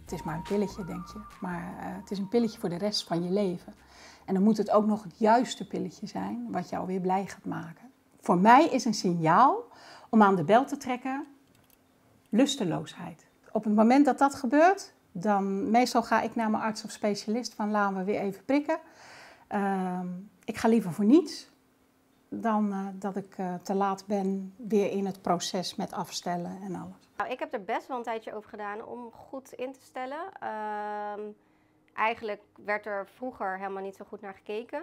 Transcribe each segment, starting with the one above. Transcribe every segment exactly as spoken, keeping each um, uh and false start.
het is maar een pilletje, denk je. Maar uh, het is een pilletje voor de rest van je leven. En dan moet het ook nog het juiste pilletje zijn, wat jou weer blij gaat maken. Voor mij is een signaal om aan de bel te trekken lusteloosheid. Op het moment dat dat gebeurt, dan meestal ga ik naar mijn arts of specialist van laten we weer even prikken. Uh, ik ga liever voor niets dan uh, dat ik uh, te laat ben weer in het proces met afstellen en alles. Nou, ik heb er best wel een tijdje over gedaan om goed in te stellen. Uh, eigenlijk werd er vroeger helemaal niet zo goed naar gekeken.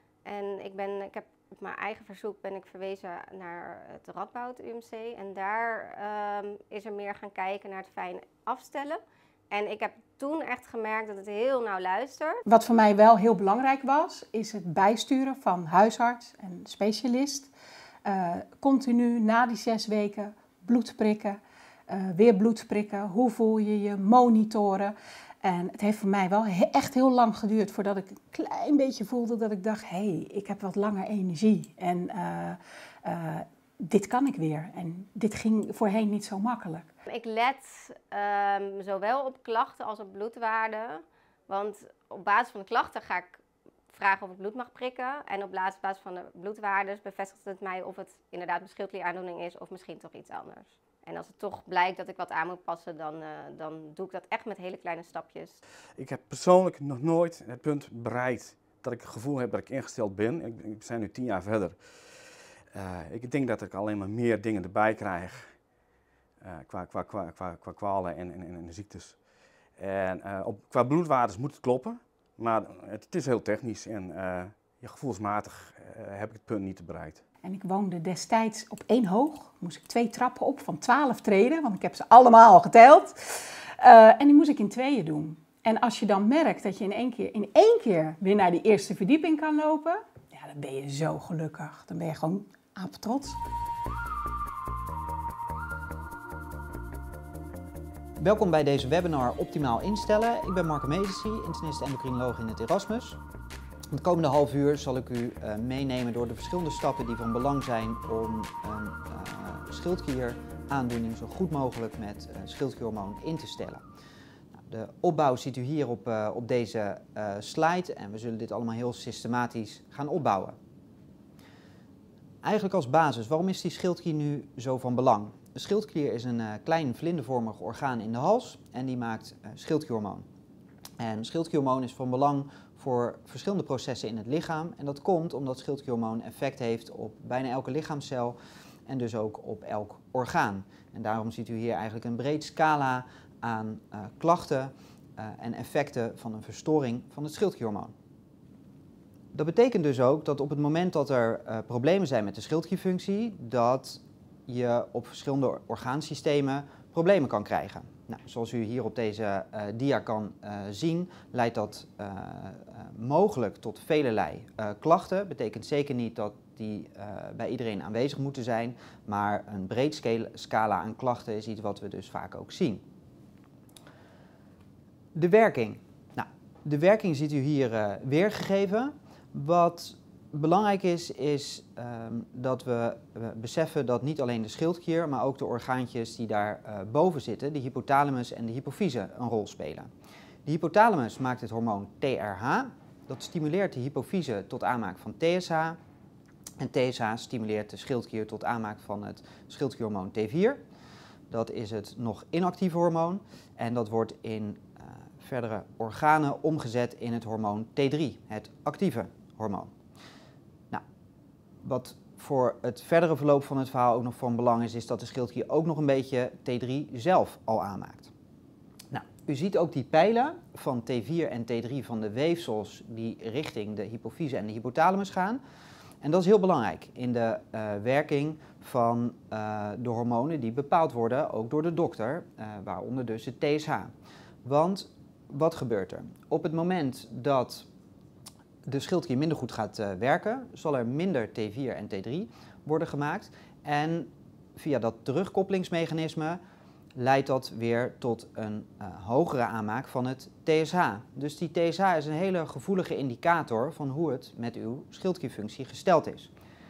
En ik, ben, ik heb op mijn eigen verzoek ben ik verwezen naar het Radboud U M C. En daar uh, is er meer gaan kijken naar het fijn afstellen. En ik heb toen echt gemerkt dat het heel nauw luistert. Wat voor mij wel heel belangrijk was, is het bijsturen van huisarts en specialist. Uh, continu na die zes weken bloed prikken, uh, weer bloed prikken. Hoe voel je je? Monitoren. En het heeft voor mij wel he- echt heel lang geduurd voordat ik een klein beetje voelde dat ik dacht, hé, hey, ik heb wat langer energie. En uh, uh, dit kan ik weer. En dit ging voorheen niet zo makkelijk. Ik let um, zowel op klachten als op bloedwaarden. Want op basis van de klachten ga ik vragen of ik bloed mag prikken. En op basis van de bloedwaarden bevestigt het mij of het inderdaad een schildklieraandoening is of misschien toch iets anders. En als het toch blijkt dat ik wat aan moet passen, dan, uh, dan doe ik dat echt met hele kleine stapjes. Ik heb persoonlijk nog nooit het punt bereikt dat ik het gevoel heb dat ik ingesteld ben. Ik, ik ben nu tien jaar verder. Uh, ik denk dat ik alleen maar meer dingen erbij krijg. Uh, qua, qua, qua, qua, qua kwalen en, en, en ziektes. En uh, op, qua bloedwaardes moet het kloppen, maar het, het is heel technisch en uh, ja, gevoelsmatig uh, heb ik het punt niet bereikt. En ik woonde destijds op één hoog, moest ik twee trappen op van twaalf treden, want ik heb ze allemaal geteld. Uh, en die moest ik in tweeën doen. En als je dan merkt dat je in één keer, in één keer weer naar die eerste verdieping kan lopen, ja, dan ben je zo gelukkig. Dan ben je gewoon apetrots. Welkom bij deze webinar Optimaal Instellen. Ik ben Marco Medici, internist-endocrinoloog in het Erasmus. Het komende half uur zal ik u uh, meenemen door de verschillende stappen die van belang zijn om een uh, schildklieraandoening zo goed mogelijk met uh, schildklierhormoon in te stellen. Nou, de opbouw ziet u hier op, uh, op deze uh, slide en we zullen dit allemaal heel systematisch gaan opbouwen. Eigenlijk als basis, waarom is die schildklier nu zo van belang? De schildklier is een uh, klein vlindervormig orgaan in de hals en die maakt uh, schildklierhormoon. En schildklierhormoon is van belang voor verschillende processen in het lichaam. En dat komt omdat schildklierhormoon effect heeft op bijna elke lichaamscel en dus ook op elk orgaan. En daarom ziet u hier eigenlijk een breed scala aan uh, klachten uh, en effecten van een verstoring van het schildklierhormoon. Dat betekent dus ook dat op het moment dat er uh, problemen zijn met de schildklierfunctie, dat je op verschillende orgaansystemen problemen kan krijgen. Nou, zoals u hier op deze uh, dia kan uh, zien, leidt dat uh, uh, mogelijk tot velelei uh, klachten. Betekent zeker niet dat die uh, bij iedereen aanwezig moeten zijn, maar een breed scala aan klachten is iets wat we dus vaak ook zien. De werking. Nou, de werking ziet u hier uh, weergegeven. Wat belangrijk is, is um, dat we uh, beseffen dat niet alleen de schildklier, maar ook de orgaantjes die daar uh, boven zitten, de hypothalamus en de hypofyse, een rol spelen. De hypothalamus maakt het hormoon T R H. Dat stimuleert de hypofyse tot aanmaak van T S H. En T S H stimuleert de schildklier tot aanmaak van het schildklierhormoon T vier. Dat is het nog inactieve hormoon en dat wordt in uh, verdere organen omgezet in het hormoon T drie, het actieve hormoon. Nou, wat voor het verdere verloop van het verhaal ook nog van belang is, is dat de schildklier ook nog een beetje T drie zelf al aanmaakt. Nou, u ziet ook die pijlen van T vier en T drie van de weefsels die richting de hypofyse en de hypothalamus gaan. En dat is heel belangrijk in de uh, werking van uh, de hormonen die bepaald worden, ook door de dokter, uh, waaronder dus het T S H. Want wat gebeurt er? Op het moment dat de schildklier minder goed gaat uh, werken, zal er minder T vier en T drie worden gemaakt. En via dat terugkoppelingsmechanisme leidt dat weer tot een uh, hogere aanmaak van het T S H. Dus die T S H is een hele gevoelige indicator van hoe het met uw schildklierfunctie gesteld is.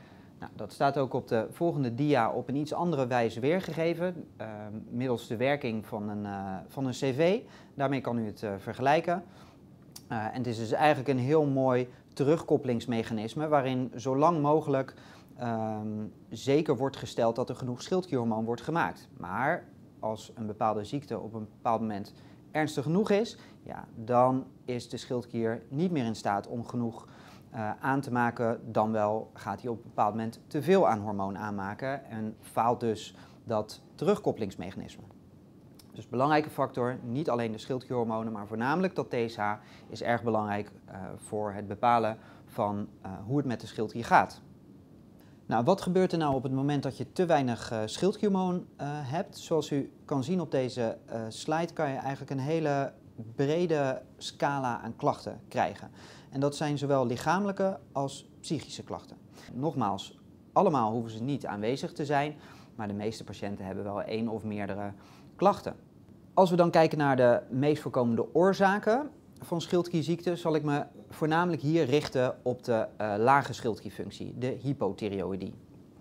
Nou, dat staat ook op de volgende dia op een iets andere wijze weergegeven, uh, middels de werking van een, uh, van een cv. Daarmee kan u het uh, vergelijken. Uh, en het is dus eigenlijk een heel mooi terugkoppelingsmechanisme waarin zo lang mogelijk um, zeker wordt gesteld dat er genoeg schildklierhormoon wordt gemaakt. Maar als een bepaalde ziekte op een bepaald moment ernstig genoeg is, ja, dan is de schildklier niet meer in staat om genoeg uh, aan te maken. Dan wel gaat hij op een bepaald moment te veel aan hormoon aanmaken en faalt dus dat terugkoppelingsmechanisme. Dus belangrijke factor, niet alleen de schildklierhormonen, maar voornamelijk dat T S H is erg belangrijk uh, voor het bepalen van uh, hoe het met de schildklier gaat. Nou, wat gebeurt er nou op het moment dat je te weinig uh, schildklierhormoon uh, hebt? Zoals u kan zien op deze uh, slide kan je eigenlijk een hele brede scala aan klachten krijgen. En dat zijn zowel lichamelijke als psychische klachten. Nogmaals, allemaal hoeven ze niet aanwezig te zijn, maar de meeste patiënten hebben wel één of meerdere klachten. Als we dan kijken naar de meest voorkomende oorzaken van schildklierziekte, zal ik me voornamelijk hier richten op de uh, lage schildklierfunctie, de hypothyreoïdie.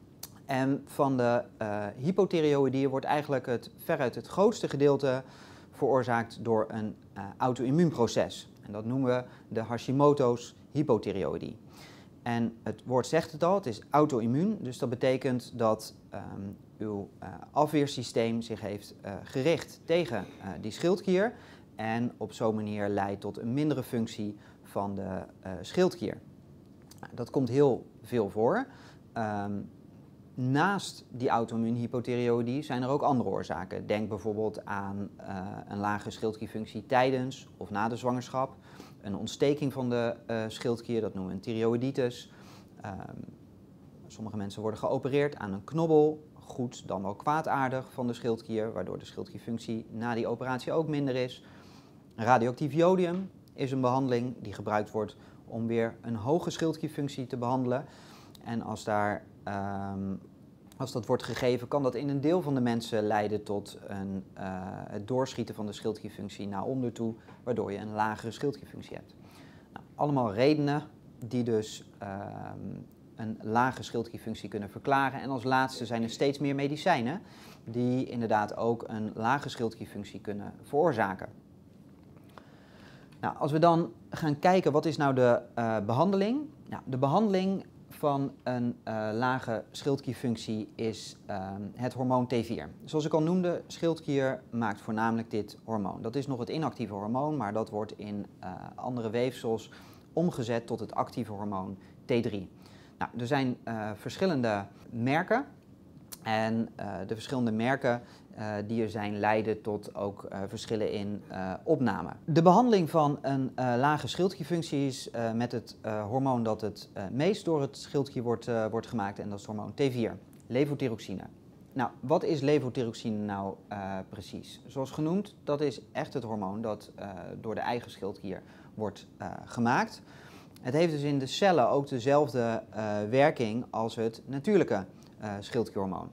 En van de uh, hypothyreoïdie wordt eigenlijk het, veruit het grootste gedeelte veroorzaakt door een uh, auto-immuunproces. En dat noemen we de Hashimoto's hypothyreoïdie. En het woord zegt het al, het is auto-immuun, dus dat betekent dat um, uw uh, afweersysteem zich heeft uh, gericht tegen uh, die schildklier en op zo'n manier leidt tot een mindere functie van de uh, schildklier. Nou, dat komt heel veel voor. Um, naast die auto-immuunhypothyreoïdie zijn er ook andere oorzaken. Denk bijvoorbeeld aan uh, een lage schildklierfunctie tijdens of na de zwangerschap. Een ontsteking van de uh, schildklier, dat noemen we een thyreoïditis. Um, sommige mensen worden geopereerd aan een knobbel, goed dan wel kwaadaardig van de schildklier, waardoor de schildklierfunctie na die operatie ook minder is. Radioactief jodium is een behandeling die gebruikt wordt om weer een hoge schildklierfunctie te behandelen. En als, daar, um, als dat wordt gegeven, kan dat in een deel van de mensen leiden tot een, uh, het doorschieten van de schildklierfunctie naar onder toe, waardoor je een lagere schildklierfunctie hebt. Nou, allemaal redenen die dus um, een lage schildklierfunctie kunnen verklaren. En als laatste zijn er steeds meer medicijnen die inderdaad ook een lage schildklierfunctie kunnen veroorzaken. Nou, als we dan gaan kijken wat is nou de uh, behandeling. Nou, de behandeling van een uh, lage schildklierfunctie is uh, het hormoon T vier. Zoals ik al noemde, schildklier maakt voornamelijk dit hormoon. Dat is nog het inactieve hormoon, maar dat wordt in uh, andere weefsels omgezet tot het actieve hormoon T drie. Nou, er zijn uh, verschillende merken en uh, de verschillende merken uh, die er zijn leiden tot ook uh, verschillen in uh, opname. De behandeling van een uh, lage schildklierfunctie is uh, met het uh, hormoon dat het uh, meest door het schildklier wordt, uh, wordt gemaakt en dat is het hormoon T vier, levothyroxine. Nou, wat is levothyroxine nou uh, precies? Zoals genoemd, dat is echt het hormoon dat uh, door de eigen schildklier wordt uh, gemaakt. Het heeft dus in de cellen ook dezelfde uh, werking als het natuurlijke uh, schildklierhormoon.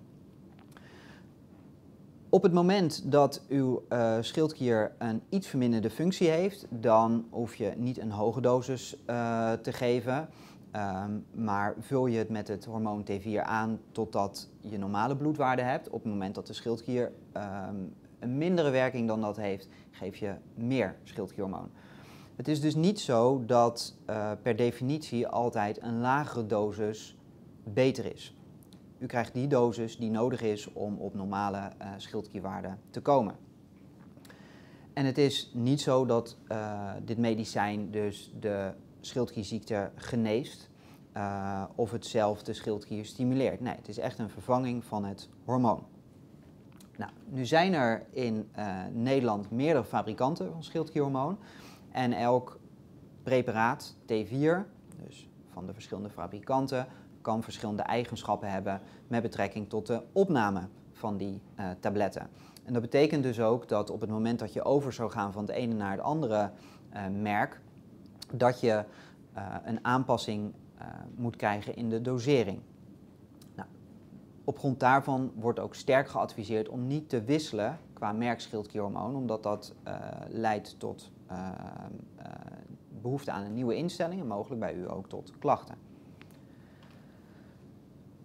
Op het moment dat uw uh, schildklier een iets verminderde functie heeft, dan hoef je niet een hoge dosis uh, te geven, um, maar vul je het met het hormoon T vier aan totdat je normale bloedwaarde hebt. Op het moment dat de schildklier um, een mindere werking dan dat heeft, geef je meer schildklierhormoon. Het is dus niet zo dat uh, per definitie altijd een lagere dosis beter is. U krijgt die dosis die nodig is om op normale uh, schildklierwaarden te komen. En het is niet zo dat uh, dit medicijn dus de schildklierziekte geneest uh, of het zelf de schildklier stimuleert. Nee, het is echt een vervanging van het hormoon. Nou, nu zijn er in uh, Nederland meerdere fabrikanten van schildklierhormoon. En elk preparaat, T vier, dus van de verschillende fabrikanten, kan verschillende eigenschappen hebben met betrekking tot de opname van die uh, tabletten. En dat betekent dus ook dat op het moment dat je over zou gaan van het ene naar het andere uh, merk, dat je uh, een aanpassing uh, moet krijgen in de dosering. Nou, op grond daarvan wordt ook sterk geadviseerd om niet te wisselen qua merk schildklierhormoon, omdat dat uh, leidt tot uh, uh, behoefte aan een nieuwe instelling en mogelijk bij u ook tot klachten.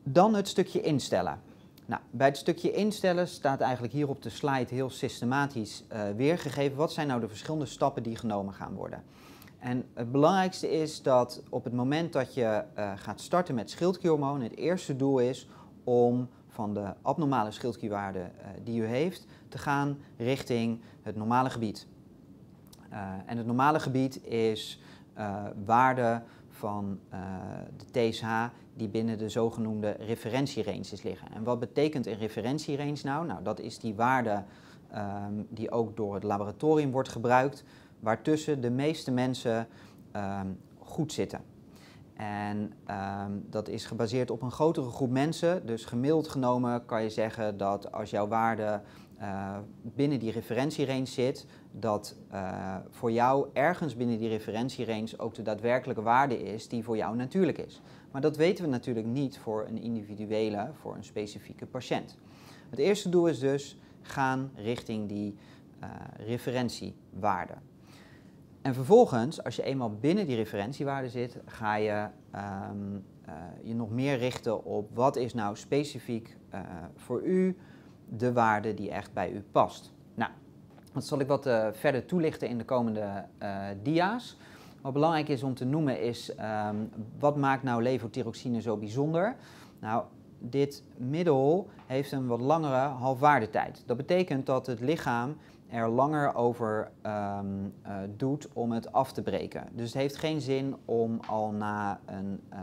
Dan het stukje instellen. Nou, bij het stukje instellen staat eigenlijk hier op de slide heel systematisch uh, weergegeven. Wat zijn nou de verschillende stappen die genomen gaan worden? En het belangrijkste is dat op het moment dat je uh, gaat starten met schildklierhormoon, het eerste doel is om van de abnormale schildklierwaarde uh, die u heeft te gaan richting het normale gebied. Uh, en het normale gebied is uh, waarde van uh, de T S H die binnen de zogenoemde referentieranges liggen. En wat betekent een referentierange nou? Nou, dat is die waarde um, die ook door het laboratorium wordt gebruikt, waartussen de meeste mensen um, goed zitten. En um, dat is gebaseerd op een grotere groep mensen. Dus gemiddeld genomen kan je zeggen dat als jouw waarde uh, binnen die referentierange zit, dat uh, voor jou ergens binnen die referentierange ook de daadwerkelijke waarde is die voor jou natuurlijk is. Maar dat weten we natuurlijk niet voor een individuele, voor een specifieke patiënt. Het eerste doel is dus gaan richting die uh, referentiewaarde. En vervolgens, als je eenmaal binnen die referentiewaarde zit, ga je um, uh, je nog meer richten op wat is nou specifiek uh, voor u de waarde die echt bij u past. Nou, dat zal ik wat uh, verder toelichten in de komende uh, dia's. Wat belangrijk is om te noemen is, um, wat maakt nou levothyroxine zo bijzonder? Nou, dit middel heeft een wat langere halfwaardetijd. Dat betekent dat het lichaam er langer over um, uh, doet om het af te breken. Dus het heeft geen zin om al na een, uh,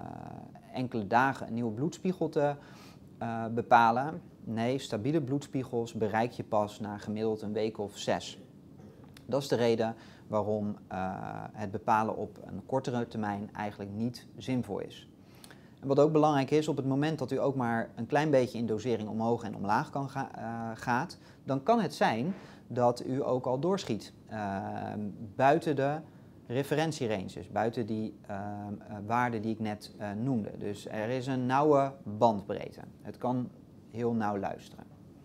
enkele dagen een nieuwe bloedspiegel te uh, bepalen. Nee, stabiele bloedspiegels bereik je pas na gemiddeld een week of zes. Dat is de reden waarom uh, het bepalen op een kortere termijn eigenlijk niet zinvol is. En wat ook belangrijk is, op het moment dat u ook maar een klein beetje in dosering omhoog en omlaag kan ga, uh, gaat, dan kan het zijn dat u ook al doorschiet uh, buiten de referentieranges, buiten die uh, uh, waarden die ik net uh, noemde. Dus er is een nauwe bandbreedte. Het kan heel nauw luisteren.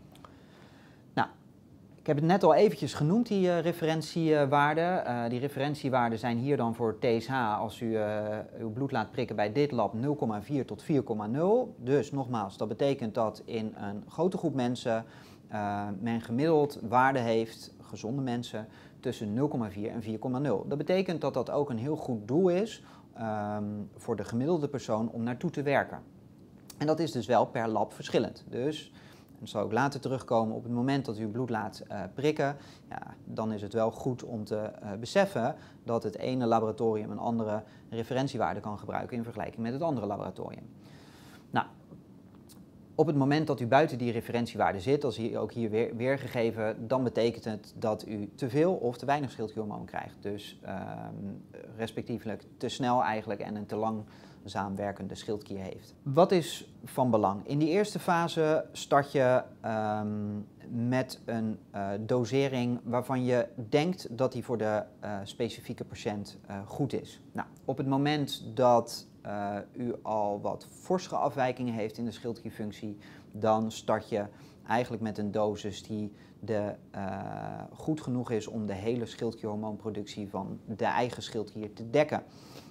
Nou, ik heb het net al eventjes genoemd, die uh, referentiewaarden. Uh, die referentiewaarden zijn hier dan voor T S H als u uh, uw bloed laat prikken bij dit lab nul komma vier tot vier komma nul. Dus nogmaals, dat betekent dat in een grote groep mensen uh, men gemiddeld waarde heeft, gezonde mensen, tussen nul komma vier en vier komma nul. Dat betekent dat dat ook een heel goed doel is um, voor de gemiddelde persoon om naartoe te werken. En dat is dus wel per lab verschillend. Dus, dat zal ik later terugkomen, op het moment dat u uw bloed laat uh, prikken, ja, dan is het wel goed om te uh, beseffen dat het ene laboratorium een andere referentiewaarde kan gebruiken in vergelijking met het andere laboratorium. Nou, op het moment dat u buiten die referentiewaarde zit, als hier ook hier weer, weergegeven, dan betekent het dat u te veel of te weinig schildklierhormoon krijgt. Dus uh, respectievelijk te snel eigenlijk en een te langzaam werkende schildklier heeft. Wat is van belang? In die eerste fase start je um, met een uh, dosering waarvan je denkt dat die voor de uh, specifieke patiënt uh, goed is. Nou, op het moment dat Uh, u al wat forsere afwijkingen heeft in de schildklierfunctie, dan start je eigenlijk met een dosis die de, uh, goed genoeg is om de hele schildklierhormoonproductie van de eigen schildklier te dekken.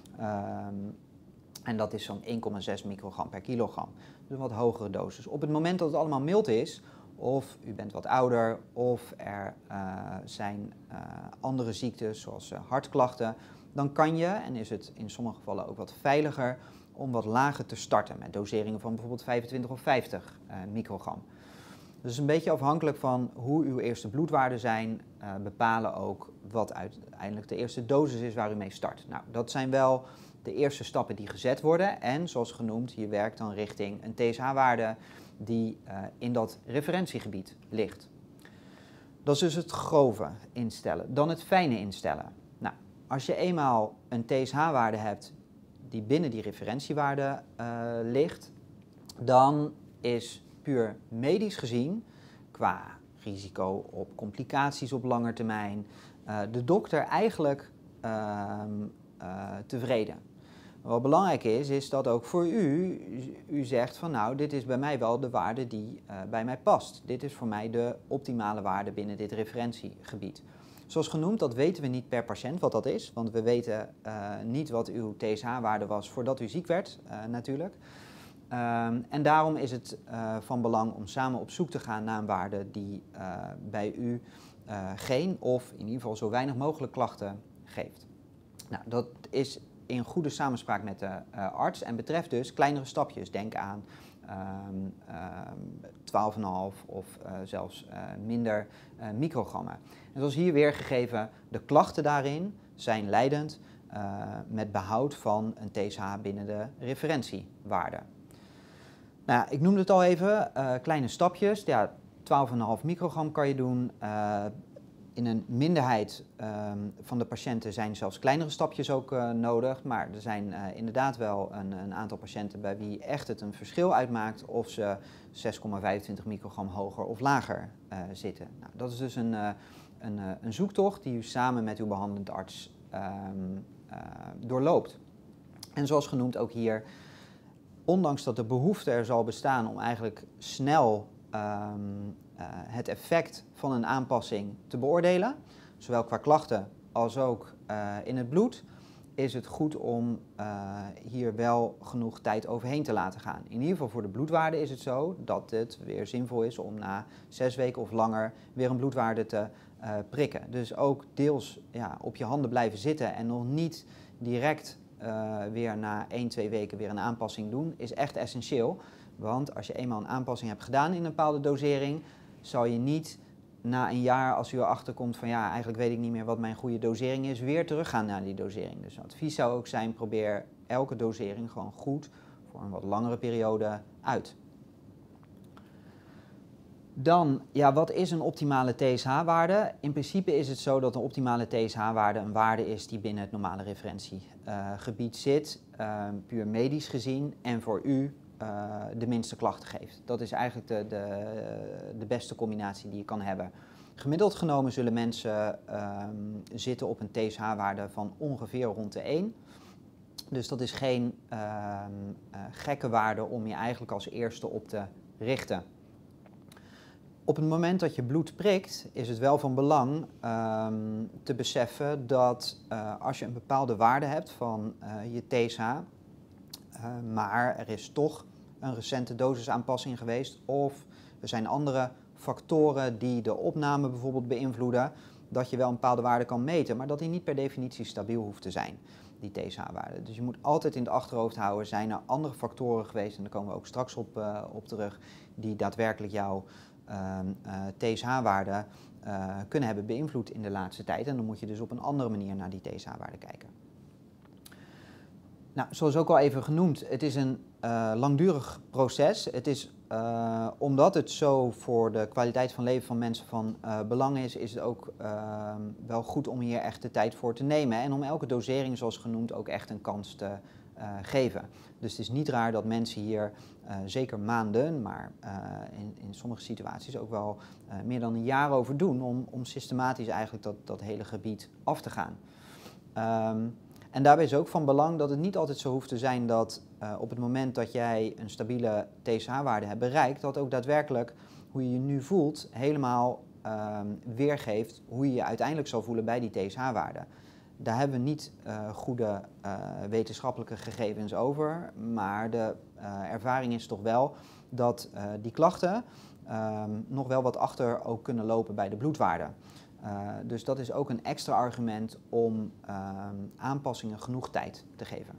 Um, en dat is zo'n één komma zes microgram per kilogram. Dus een wat hogere dosis. Op het moment dat het allemaal mild is, of u bent wat ouder, of er uh, zijn uh, andere ziektes zoals uh, hartklachten, dan kan je, en is het in sommige gevallen ook wat veiliger, om wat lager te starten met doseringen van bijvoorbeeld vijfentwintig of vijftig uh, microgram. Dus een beetje afhankelijk van hoe uw eerste bloedwaarden zijn, uh, bepalen ook wat uiteindelijk de eerste dosis is waar u mee start. Nou, dat zijn wel de eerste stappen die gezet worden en zoals genoemd, je werkt dan richting een T S H-waarde die uh, in dat referentiegebied ligt. Dat is dus het grove instellen. Dan het fijne instellen. Nou, als je eenmaal een T S H-waarde hebt die binnen die referentiewaarde uh, ligt, dan is puur medisch gezien, qua risico op complicaties op lange termijn, uh, de dokter eigenlijk uh, uh, tevreden. Wat belangrijk is, is dat ook voor u, u zegt van nou, dit is bij mij wel de waarde die uh, bij mij past. Dit is voor mij de optimale waarde binnen dit referentiegebied. Zoals genoemd, dat weten we niet per patiënt wat dat is, want we weten uh, niet wat uw T S H-waarde was voordat u ziek werd uh, natuurlijk. Um, en daarom is het uh, van belang om samen op zoek te gaan naar een waarde die uh, bij u uh, geen of in ieder geval zo weinig mogelijk klachten geeft. Nou, dat is in goede samenspraak met de uh, arts en betreft dus kleinere stapjes. Denk aan um, um, twaalf komma vijf of uh, zelfs uh, minder uh, microgrammen. En zoals hier weergegeven, de klachten daarin zijn leidend uh, met behoud van een T S H binnen de referentiewaarde. Nou, ik noemde het al even, uh, kleine stapjes. Ja, twaalf komma vijf microgram kan je doen. Uh, in een minderheid um, van de patiënten zijn zelfs kleinere stapjes ook uh, nodig. Maar er zijn uh, inderdaad wel een, een aantal patiënten bij wie echt het een verschil uitmaakt of ze zes komma vijfentwintig microgram hoger of lager uh, zitten. Nou, dat is dus een, uh, een, uh, een zoektocht die u samen met uw behandelend arts um, uh, doorloopt. En zoals genoemd ook hier, ondanks dat de behoefte er zal bestaan om eigenlijk snel um, uh, het effect van een aanpassing te beoordelen, zowel qua klachten als ook uh, in het bloed, is het goed om uh, hier wel genoeg tijd overheen te laten gaan. In ieder geval voor de bloedwaarde is het zo dat het weer zinvol is om na zes weken of langer weer een bloedwaarde te uh, prikken. Dus ook deels ja, op je handen blijven zitten en nog niet direct Uh, weer na één, twee weken weer een aanpassing doen, is echt essentieel. Want als je eenmaal een aanpassing hebt gedaan in een bepaalde dosering, zal je niet na een jaar, als u erachter komt van ja, eigenlijk weet ik niet meer wat mijn goede dosering is, weer teruggaan naar die dosering. Dus advies zou ook zijn, probeer elke dosering gewoon goed voor een wat langere periode uit. Dan, ja, wat is een optimale T S H-waarde? In principe is het zo dat een optimale T S H-waarde een waarde is die binnen het normale referentiegebied uh, zit, uh, puur medisch gezien, en voor u uh, de minste klachten geeft. Dat is eigenlijk de, de, de beste combinatie die je kan hebben. Gemiddeld genomen zullen mensen uh, zitten op een T S H-waarde van ongeveer rond de één. Dus dat is geen uh, uh, gekke waarde om je eigenlijk als eerste op te richten. Op het moment dat je bloed prikt, is het wel van belang um, te beseffen dat uh, als je een bepaalde waarde hebt van uh, je T S H, uh, maar er is toch een recente dosisaanpassing geweest of er zijn andere factoren die de opname bijvoorbeeld beïnvloeden, dat je wel een bepaalde waarde kan meten, maar dat die niet per definitie stabiel hoeft te zijn, die T S H-waarde. Dus je moet altijd in het achterhoofd houden, zijn er andere factoren geweest, en daar komen we ook straks op, uh, op terug, die daadwerkelijk jouw Uh, uh, T S H-waarde uh, kunnen hebben beïnvloed in de laatste tijd. En dan moet je dus op een andere manier naar die T S H-waarde kijken. Nou, zoals ook al even genoemd, het is een uh, langdurig proces. Het is, uh, omdat het zo voor de kwaliteit van leven van mensen van uh, belang is, is het ook uh, wel goed om hier echt de tijd voor te nemen. En om elke dosering, zoals genoemd, ook echt een kans te uh, geven. Dus het is niet raar dat mensen hier uh, zeker maanden, maar uh, in, in sommige situaties ook wel uh, meer dan een jaar over doen om, om systematisch eigenlijk dat, dat hele gebied af te gaan. Um, en daarbij is ook van belang dat het niet altijd zo hoeft te zijn dat uh, op het moment dat jij een stabiele T S H-waarde hebt bereikt, dat ook daadwerkelijk hoe je je nu voelt helemaal um, weergeeft hoe je je uiteindelijk zal voelen bij die T S H-waarde. Daar hebben we niet uh, goede uh, wetenschappelijke gegevens over, maar de uh, ervaring is toch wel dat uh, die klachten um, nog wel wat achter ook kunnen lopen bij de bloedwaarde. Uh, dus dat is ook een extra argument om uh, aanpassingen genoeg tijd te geven.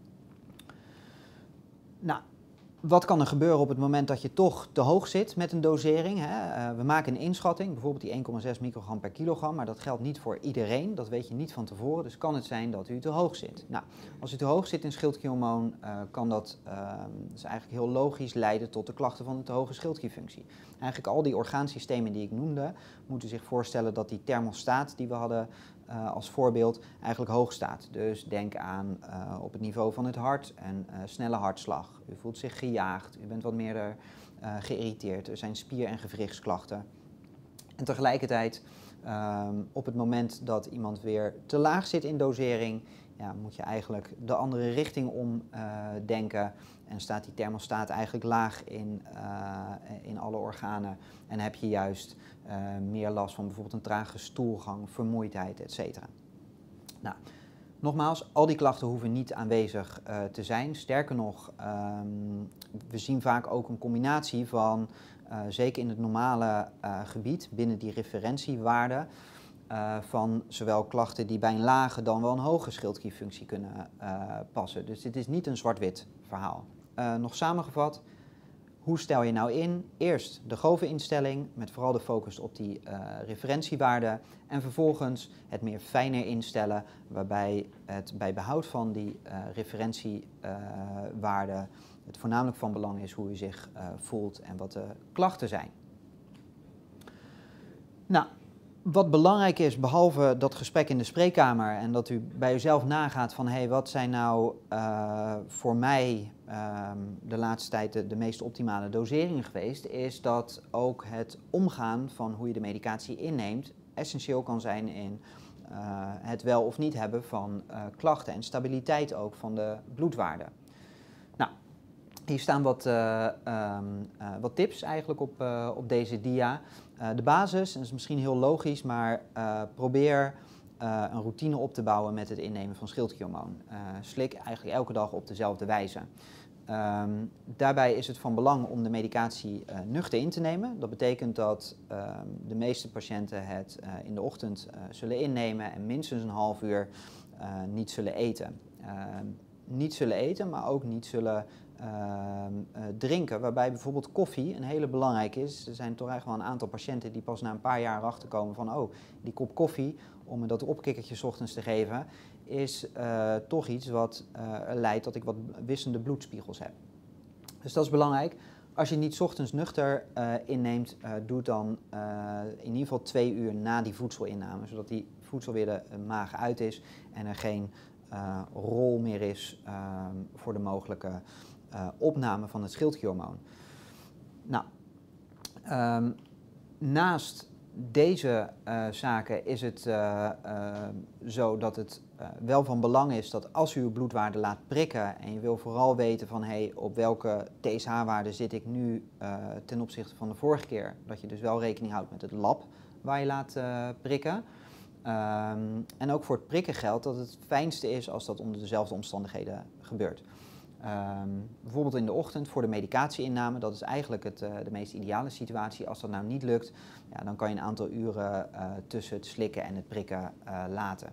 Nou, wat kan er gebeuren op het moment dat je toch te hoog zit met een dosering? Hè? Uh, we maken een inschatting, bijvoorbeeld die één komma zes microgram per kilogram, maar dat geldt niet voor iedereen. Dat weet je niet van tevoren, dus kan het zijn dat u te hoog zit. Nou, als u te hoog zit in schildklierhormoon, uh, kan dat, uh, dat is eigenlijk heel logisch leiden tot de klachten van de te hoge schildklierfunctie. Eigenlijk al die orgaansystemen die ik noemde, moeten zich voorstellen dat die thermostaat die we hadden uh, als voorbeeld eigenlijk hoog staat. Dus denk aan uh, op het niveau van het hart en uh, snelle hartslag. U voelt zich gejaagd, u bent wat meer uh, geïrriteerd, er zijn spier- en gewrichtsklachten. En tegelijkertijd, um, op het moment dat iemand weer te laag zit in dosering, ja, moet je eigenlijk de andere richting om uh, denken en staat die thermostaat eigenlijk laag in, uh, in alle organen en heb je juist uh, meer last van bijvoorbeeld een trage stoelgang, vermoeidheid, et cetera. Nou, Nogmaals, al die klachten hoeven niet aanwezig uh, te zijn. Sterker nog, um, we zien vaak ook een combinatie van, uh, zeker in het normale uh, gebied, binnen die referentiewaarden, uh, van zowel klachten die bij een lage dan wel een hoge schildklierfunctie kunnen uh, passen. Dus dit is niet een zwart-wit verhaal. Uh, nog samengevat, hoe stel je nou in? Eerst de Gove-instelling met vooral de focus op die uh, referentiewaarden en vervolgens het meer fijner instellen waarbij het bij behoud van die uh, referentiewaarden uh, het voornamelijk van belang is hoe u zich uh, voelt en wat de klachten zijn. Nou, wat belangrijk is, behalve dat gesprek in de spreekkamer en dat u bij uzelf nagaat van hé, hey, wat zijn nou uh, voor mij uh, de laatste tijd de, de meest optimale doseringen geweest, is dat ook het omgaan van hoe je de medicatie inneemt essentieel kan zijn in uh, het wel of niet hebben van uh, klachten en stabiliteit ook van de bloedwaarden. Nou, hier staan wat, uh, um, uh, wat tips eigenlijk op, uh, op deze dia. Uh, de basis, en dat is misschien heel logisch, maar uh, probeer uh, een routine op te bouwen met het innemen van schildklierhormoon. Uh, slik eigenlijk elke dag op dezelfde wijze. Um, daarbij is het van belang om de medicatie uh, nuchter in te nemen. Dat betekent dat uh, de meeste patiënten het uh, in de ochtend uh, zullen innemen en minstens een half uur uh, niet zullen eten. Uh, niet zullen eten, maar ook niet zullen Uh, uh, drinken, waarbij bijvoorbeeld koffie een hele belangrijke is. Er zijn toch eigenlijk wel een aantal patiënten die pas na een paar jaar erachter komen van oh, die kop koffie, om me dat opkikkertje 's ochtends te geven, is uh, toch iets wat uh, leidt dat ik wat wisselende bloedspiegels heb. Dus dat is belangrijk. Als je niet 's ochtends nuchter uh, inneemt, uh, doe het dan uh, in ieder geval twee uur na die voedselinname, zodat die voedsel weer de uh, maag uit is en er geen uh, rol meer is uh, voor de mogelijke Uh, opname van het schildklierhormoon. Nou, um, naast deze uh, zaken is het uh, uh, zo dat het uh, wel van belang is dat als u uw bloedwaarde laat prikken en je wil vooral weten van hey, op welke T S H-waarde zit ik nu uh, ten opzichte van de vorige keer, dat je dus wel rekening houdt met het lab waar je laat uh, prikken. Um, en ook voor het prikken geldt dat het fijnste is als dat onder dezelfde omstandigheden gebeurt. Um, bijvoorbeeld in de ochtend voor de medicatieinname, dat is eigenlijk het, uh, de meest ideale situatie. Als dat nou niet lukt, ja, dan kan je een aantal uren uh, tussen het slikken en het prikken uh, laten.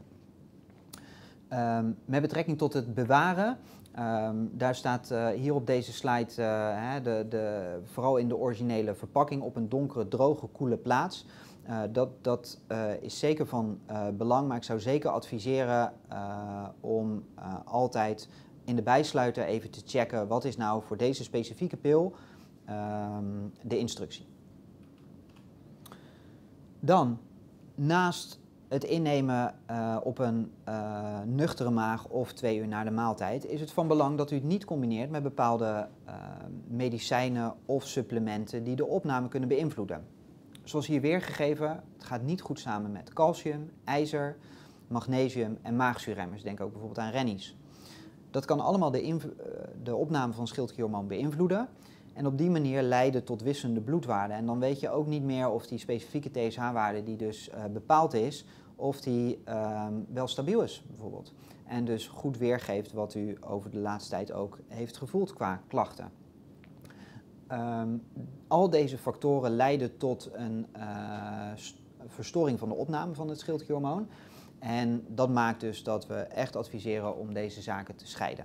Um, met betrekking tot het bewaren, um, daar staat uh, hier op deze slide uh, hè, de, de, vooral in de originele verpakking op een donkere, droge, koele plaats. Uh, dat dat uh, is zeker van uh, belang, maar ik zou zeker adviseren uh, om uh, altijd in de bijsluiter even te checken wat is nou voor deze specifieke pil um, de instructie. Dan, naast het innemen uh, op een uh, nuchtere maag of twee uur na de maaltijd, is het van belang dat u het niet combineert met bepaalde uh, medicijnen of supplementen die de opname kunnen beïnvloeden. Zoals hier weergegeven, het gaat niet goed samen met calcium, ijzer, magnesium en maagzuurremmers. Denk ook bijvoorbeeld aan rennies. Dat kan allemaal de, de opname van schildklierhormoon beïnvloeden en op die manier leiden tot wisselende bloedwaarden. En dan weet je ook niet meer of die specifieke T S H-waarde die dus uh, bepaald is, of die uh, wel stabiel is bijvoorbeeld. En dus goed weergeeft wat u over de laatste tijd ook heeft gevoeld qua klachten. Um, al deze factoren leiden tot een uh, verstoring van de opname van het schildklierhormoon. En dat maakt dus dat we echt adviseren om deze zaken te scheiden.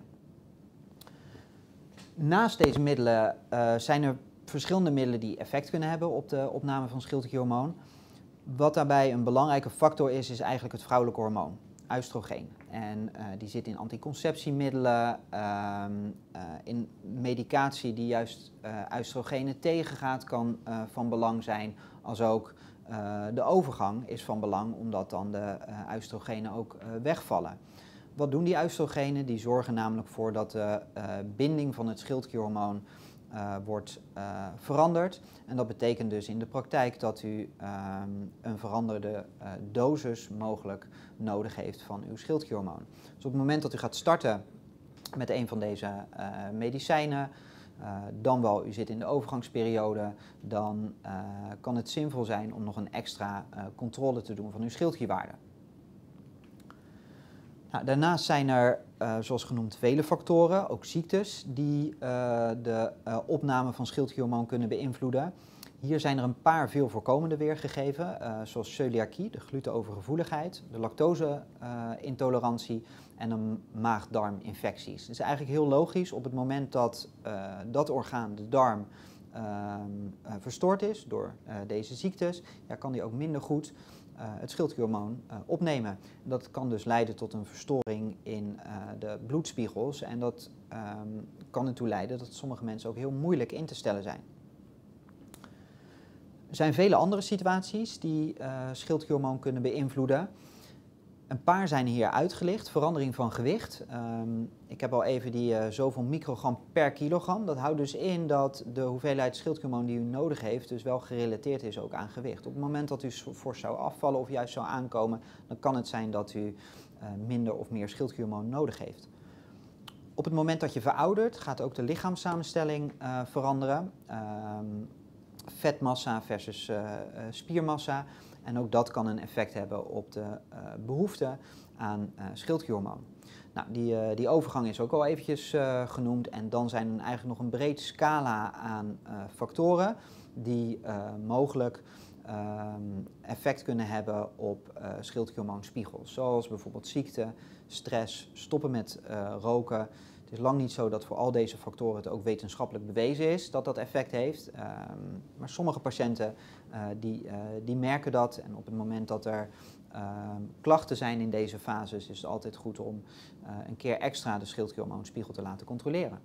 Naast deze middelen uh, zijn er verschillende middelen die effect kunnen hebben op de opname van schildklierhormoon. Wat daarbij een belangrijke factor is, is eigenlijk het vrouwelijke hormoon, oestrogeen. En uh, die zit in anticonceptiemiddelen, uh, uh, in medicatie die juist uh, oestrogenen tegengaat, kan uh, van belang zijn, als ook Uh, de overgang is van belang, omdat dan de uh, oestrogenen ook uh, wegvallen. Wat doen die oestrogenen? Die zorgen namelijk voor dat de uh, binding van het schildklierhormoon uh, wordt uh, veranderd. En dat betekent dus in de praktijk dat u uh, een veranderde uh, dosis mogelijk nodig heeft van uw schildklierhormoon. Dus op het moment dat u gaat starten met een van deze uh, medicijnen, Uh, dan wel, u zit in de overgangsperiode, dan uh, kan het zinvol zijn om nog een extra uh, controle te doen van uw schildklierwaarde. Nou, daarnaast zijn er, uh, zoals genoemd, vele factoren, ook ziektes, die uh, de uh, opname van schildklierhormoon kunnen beïnvloeden. Hier zijn er een paar veel voorkomende weergegeven, uh, zoals celiakie, de glutenovergevoeligheid, de lactose-intolerantie uh, en de maag-darminfecties. Het is eigenlijk heel logisch op het moment dat uh, dat orgaan, de darm, uh, uh, verstoord is door uh, deze ziektes, ja, kan die ook minder goed Uh, het schildklierhormoon uh, opnemen. Dat kan dus leiden tot een verstoring in uh, de bloedspiegels en dat um, kan ertoe leiden dat sommige mensen ook heel moeilijk in te stellen zijn. Er zijn vele andere situaties die uh, schildklierhormoon kunnen beïnvloeden. Een paar zijn hier uitgelicht. Verandering van gewicht. Um, ik heb al even die uh, zoveel microgram per kilogram. Dat houdt dus in dat de hoeveelheid schildklierhormoon die u nodig heeft dus wel gerelateerd is ook aan gewicht. Op het moment dat u fors zou afvallen of juist zou aankomen, dan kan het zijn dat u uh, minder of meer schildklierhormoon nodig heeft. Op het moment dat je veroudert, gaat ook de lichaamssamenstelling uh, veranderen. Um, vetmassa versus uh, uh, spiermassa. En ook dat kan een effect hebben op de uh, behoefte aan uh, schildklierhormoon. Nou, die, uh, die overgang is ook al eventjes uh, genoemd. En dan zijn er eigenlijk nog een breed scala aan uh, factoren die uh, mogelijk uh, effect kunnen hebben op uh, schildklierhormoonspiegels. Zoals bijvoorbeeld ziekte, stress, stoppen met uh, roken. Het is lang niet zo dat voor al deze factoren het ook wetenschappelijk bewezen is dat dat effect heeft. Um, maar sommige patiënten uh, die, uh, die merken dat. En op het moment dat er uh, klachten zijn in deze fases is het altijd goed om uh, een keer extra de schildklierhormoonspiegel te laten controleren.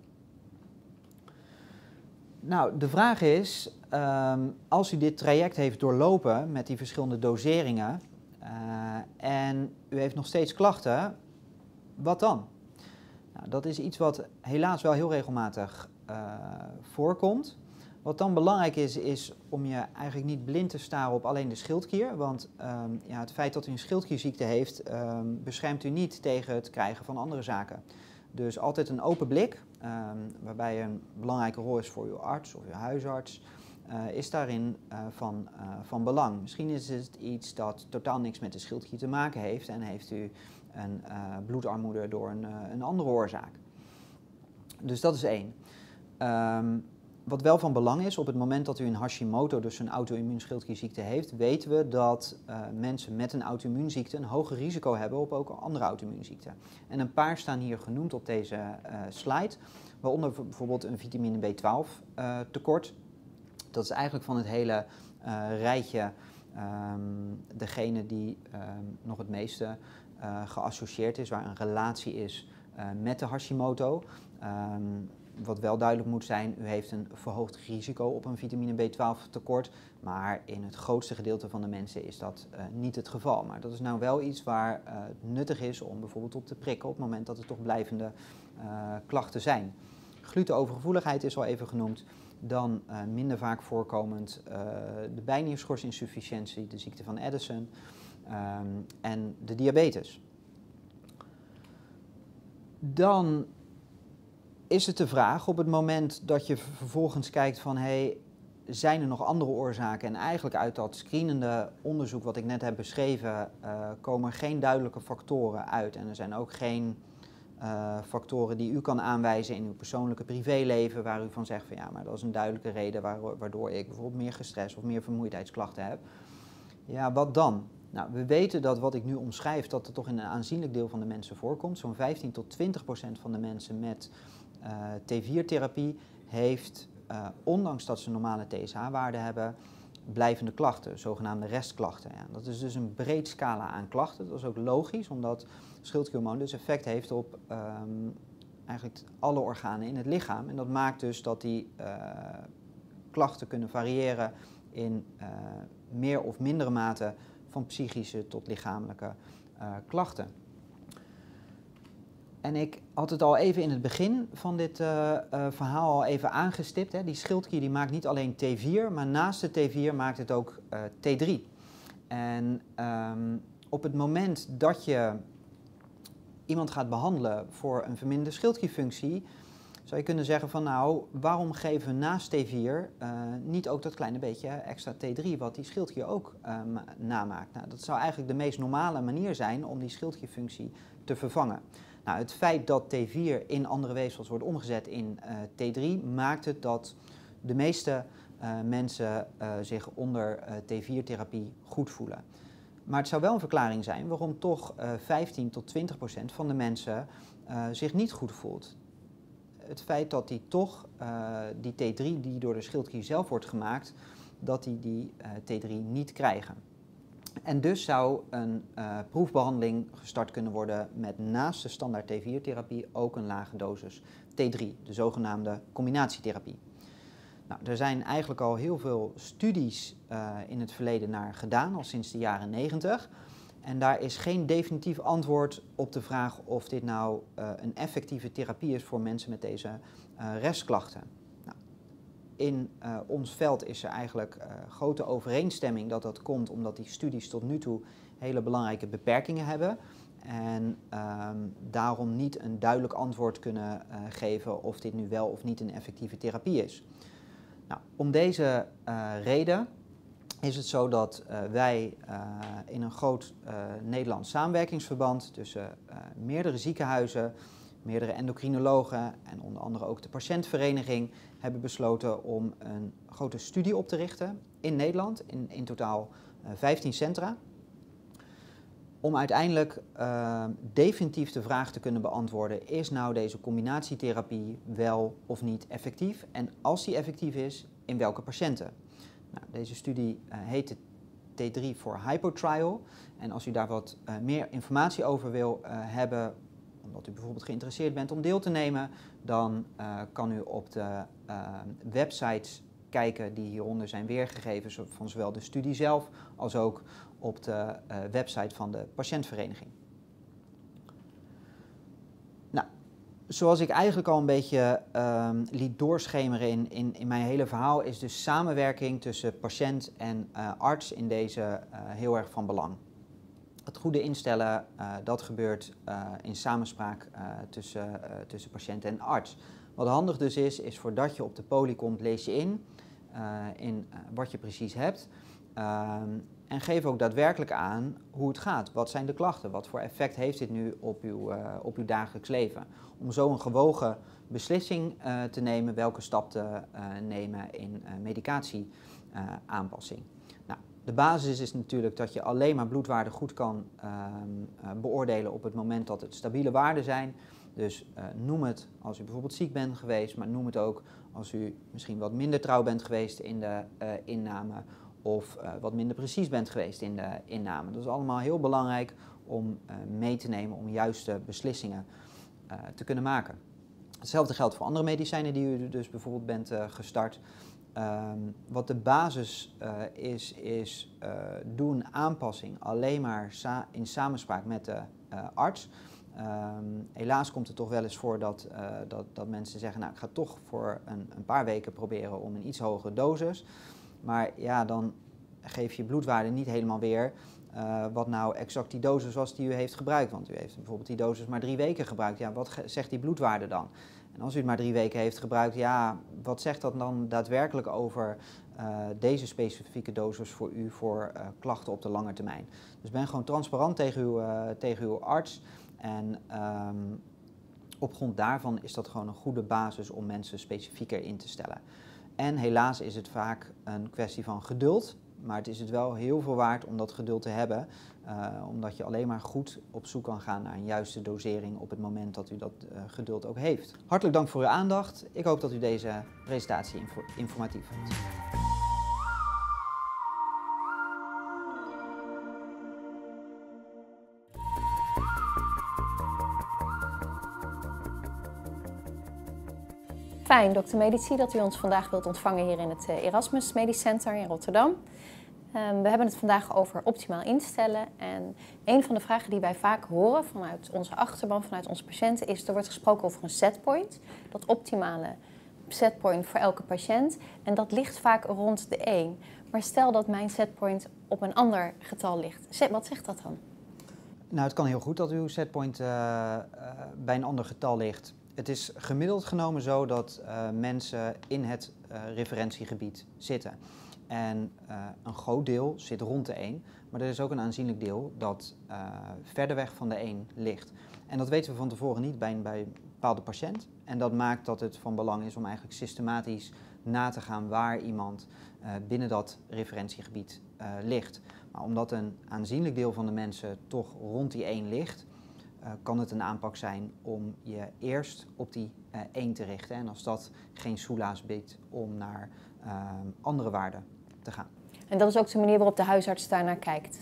Nou, de vraag is, um, als u dit traject heeft doorlopen met die verschillende doseringen uh, en u heeft nog steeds klachten, wat dan? Nou, dat is iets wat helaas wel heel regelmatig uh, voorkomt. Wat dan belangrijk is, is om je eigenlijk niet blind te staren op alleen de schildklier. Want um, ja, het feit dat u een schildklierziekte heeft, um, beschermt u niet tegen het krijgen van andere zaken. Dus altijd een open blik, um, waarbij een belangrijke rol is voor uw arts of uw huisarts, uh, is daarin uh, van, uh, van belang. Misschien is het iets dat totaal niks met de schildklier te maken heeft en heeft u een uh, bloedarmoede door een, uh, een andere oorzaak. Dus dat is één. Um, wat wel van belang is, op het moment dat u een Hashimoto, dus een auto-immuunschildklierziekte heeft, weten we dat uh, mensen met een auto-immuunziekte een hoger risico hebben op ook andere auto-immuunziekten. En een paar staan hier genoemd op deze uh, slide, waaronder bijvoorbeeld een vitamine B twaalf uh, tekort. Dat is eigenlijk van het hele uh, rijtje um, degene die um, nog het meeste Uh, geassocieerd is, waar een relatie is uh, met de Hashimoto. Um, wat wel duidelijk moet zijn, u heeft een verhoogd risico op een vitamine B twaalf tekort, maar in het grootste gedeelte van de mensen is dat uh, niet het geval. Maar dat is nou wel iets waar uh, het nuttig is om bijvoorbeeld op te prikken op het moment dat er toch blijvende uh, klachten zijn. Glutenovergevoeligheid is al even genoemd. Dan uh, minder vaak voorkomend uh, de bijnierschorsinsufficiëntie, de ziekte van Addison. Um, en de diabetes. Dan is het de vraag op het moment dat je vervolgens kijkt van hey, zijn er nog andere oorzaken? En eigenlijk uit dat screenende onderzoek wat ik net heb beschreven uh, komen er geen duidelijke factoren uit. En er zijn ook geen uh, factoren die u kan aanwijzen in uw persoonlijke privéleven waar u van zegt van ja, maar dat is een duidelijke reden waardoor ik bijvoorbeeld meer gestrest of meer vermoeidheidsklachten heb. Ja, wat dan? Nou, we weten dat wat ik nu omschrijf, dat er toch in een aanzienlijk deel van de mensen voorkomt. Zo'n vijftien tot twintig procent van de mensen met uh, T vier therapie heeft, uh, ondanks dat ze normale T S H-waarden hebben, blijvende klachten, zogenaamde restklachten. Ja, dat is dus een breed scala aan klachten. Dat is ook logisch, omdat schildklierhormoon dus effect heeft op um, eigenlijk alle organen in het lichaam. En dat maakt dus dat die uh, klachten kunnen variëren in uh, meer of mindere mate van psychische tot lichamelijke uh, klachten. En ik had het al even in het begin van dit uh, uh, verhaal al even aangestipt. Hè. Die schildklier die maakt niet alleen T vier, maar naast de T vier maakt het ook uh, T drie. En um, op het moment dat je iemand gaat behandelen voor een verminderde schildklierfunctie, zou je kunnen zeggen van nou, waarom geven we naast T vier uh, niet ook dat kleine beetje extra T drie wat die schildklier ook uh, namaakt? Nou, dat zou eigenlijk de meest normale manier zijn om die schildklierfunctie te vervangen. Nou, het feit dat T vier in andere weefsels wordt omgezet in uh, T drie maakt het dat de meeste uh, mensen uh, zich onder uh, T vier therapie goed voelen. Maar het zou wel een verklaring zijn waarom toch uh, vijftien tot twintig procent van de mensen uh, zich niet goed voelt. Het feit dat die toch uh, die T drie die door de schildklier zelf wordt gemaakt, dat die die uh, T drie niet krijgen. En dus zou een uh, proefbehandeling gestart kunnen worden met naast de standaard T vier therapie ook een lage dosis T drie, de zogenaamde combinatietherapie. Nou, er zijn eigenlijk al heel veel studies uh, in het verleden naar gedaan, al sinds de jaren negentig. En daar is geen definitief antwoord op de vraag of dit nou uh, een effectieve therapie is voor mensen met deze uh, restklachten. Nou, in uh, ons veld is er eigenlijk uh, grote overeenstemming dat dat komt omdat die studies tot nu toe hele belangrijke beperkingen hebben. En um, daarom niet een duidelijk antwoord kunnen uh, geven of dit nu wel of niet een effectieve therapie is. Nou, om deze uh, reden is het zo dat uh, wij uh, in een groot uh, Nederlands samenwerkingsverband tussen uh, meerdere ziekenhuizen, meerdere endocrinologen en onder andere ook de patiëntvereniging hebben besloten om een grote studie op te richten in Nederland, in, in totaal uh, vijftien centra. Om uiteindelijk uh, definitief de vraag te kunnen beantwoorden, is nou deze combinatietherapie wel of niet effectief? En als die effectief is, in welke patiënten? Nou, deze studie uh, heet de T drie for Hypo Trial. En als u daar wat uh, meer informatie over wil uh, hebben, omdat u bijvoorbeeld geïnteresseerd bent om deel te nemen, dan uh, kan u op de uh, websites kijken die hieronder zijn weergegeven van zowel de studie zelf als ook op de uh, website van de patiëntvereniging. Nou, zoals ik eigenlijk al een beetje uh, liet doorschemeren in, in, in mijn hele verhaal, is dus samenwerking tussen patiënt en uh, arts in deze uh, heel erg van belang. Het goede instellen, uh, dat gebeurt uh, in samenspraak uh, tussen, uh, tussen patiënt en arts. Wat handig dus is, is voordat je op de poli komt, lees je in, uh, in uh, wat je precies hebt. Uh, en geef ook daadwerkelijk aan hoe het gaat. Wat zijn de klachten? Wat voor effect heeft dit nu op uw, uh, op uw dagelijks leven? Om zo een gewogen beslissing uh, te nemen welke stap te uh, nemen in uh, medicatieaanpassing. Uh, nou, de basis is natuurlijk dat je alleen maar bloedwaarden goed kan uh, uh, beoordelen op het moment dat het stabiele waarden zijn. Dus uh, noem het als u bijvoorbeeld ziek bent geweest, maar noem het ook als u misschien wat minder trouw bent geweest in de uh, inname of uh, wat minder precies bent geweest in de inname. Dat is allemaal heel belangrijk om uh, mee te nemen om juiste beslissingen uh, te kunnen maken. Hetzelfde geldt voor andere medicijnen die u dus bijvoorbeeld bent uh, gestart. Um, wat de basis uh, is, is uh, doe een aanpassing alleen maar sa in samenspraak met de uh, arts. Um, helaas komt het toch wel eens voor dat, uh, dat, dat mensen zeggen, nou ik ga toch voor een, een paar weken proberen om een iets hogere dosis. Maar ja, dan geef je bloedwaarde niet helemaal weer uh, wat nou exact die dosis was die u heeft gebruikt. Want u heeft bijvoorbeeld die dosis maar drie weken gebruikt. Ja, wat zegt die bloedwaarde dan? En als u het maar drie weken heeft gebruikt, ja, wat zegt dat dan daadwerkelijk over uh, deze specifieke dosis voor u voor uh, klachten op de lange termijn? Dus ben gewoon transparant tegen uw, uh, tegen uw arts. En um, op grond daarvan is dat gewoon een goede basis om mensen specifieker in te stellen. En helaas is het vaak een kwestie van geduld, maar het is het wel heel veel waard om dat geduld te hebben, uh, omdat je alleen maar goed op zoek kan gaan naar een juiste dosering op het moment dat u dat uh, geduld ook heeft. Hartelijk dank voor uw aandacht. Ik hoop dat u deze presentatie info informatief vond. Fijn, dokter Medici, dat u ons vandaag wilt ontvangen hier in het Erasmus Medisch Center in Rotterdam. Um, we hebben het vandaag over optimaal instellen. En een van de vragen die wij vaak horen vanuit onze achterban, vanuit onze patiënten, is er wordt gesproken over een setpoint. Dat optimale setpoint voor elke patiënt. En dat ligt vaak rond de één. Maar stel dat mijn setpoint op een ander getal ligt. Wat zegt dat dan? Nou, het kan heel goed dat uw setpoint uh, uh, bij een ander getal ligt. Het is gemiddeld genomen zo dat uh, mensen in het uh, referentiegebied zitten. En uh, een groot deel zit rond de één, maar er is ook een aanzienlijk deel dat uh, verder weg van de één ligt. En dat weten we van tevoren niet bij een, bij een bepaalde patiënt. En dat maakt dat het van belang is om eigenlijk systematisch na te gaan waar iemand uh, binnen dat referentiegebied uh, ligt. Maar omdat een aanzienlijk deel van de mensen toch rond die één ligt, uh, kan het een aanpak zijn om je eerst op die uh, één te richten. En als dat geen soelaas biedt, om naar uh, andere waarden te gaan. En dat is ook de manier waarop de huisarts daarnaar kijkt?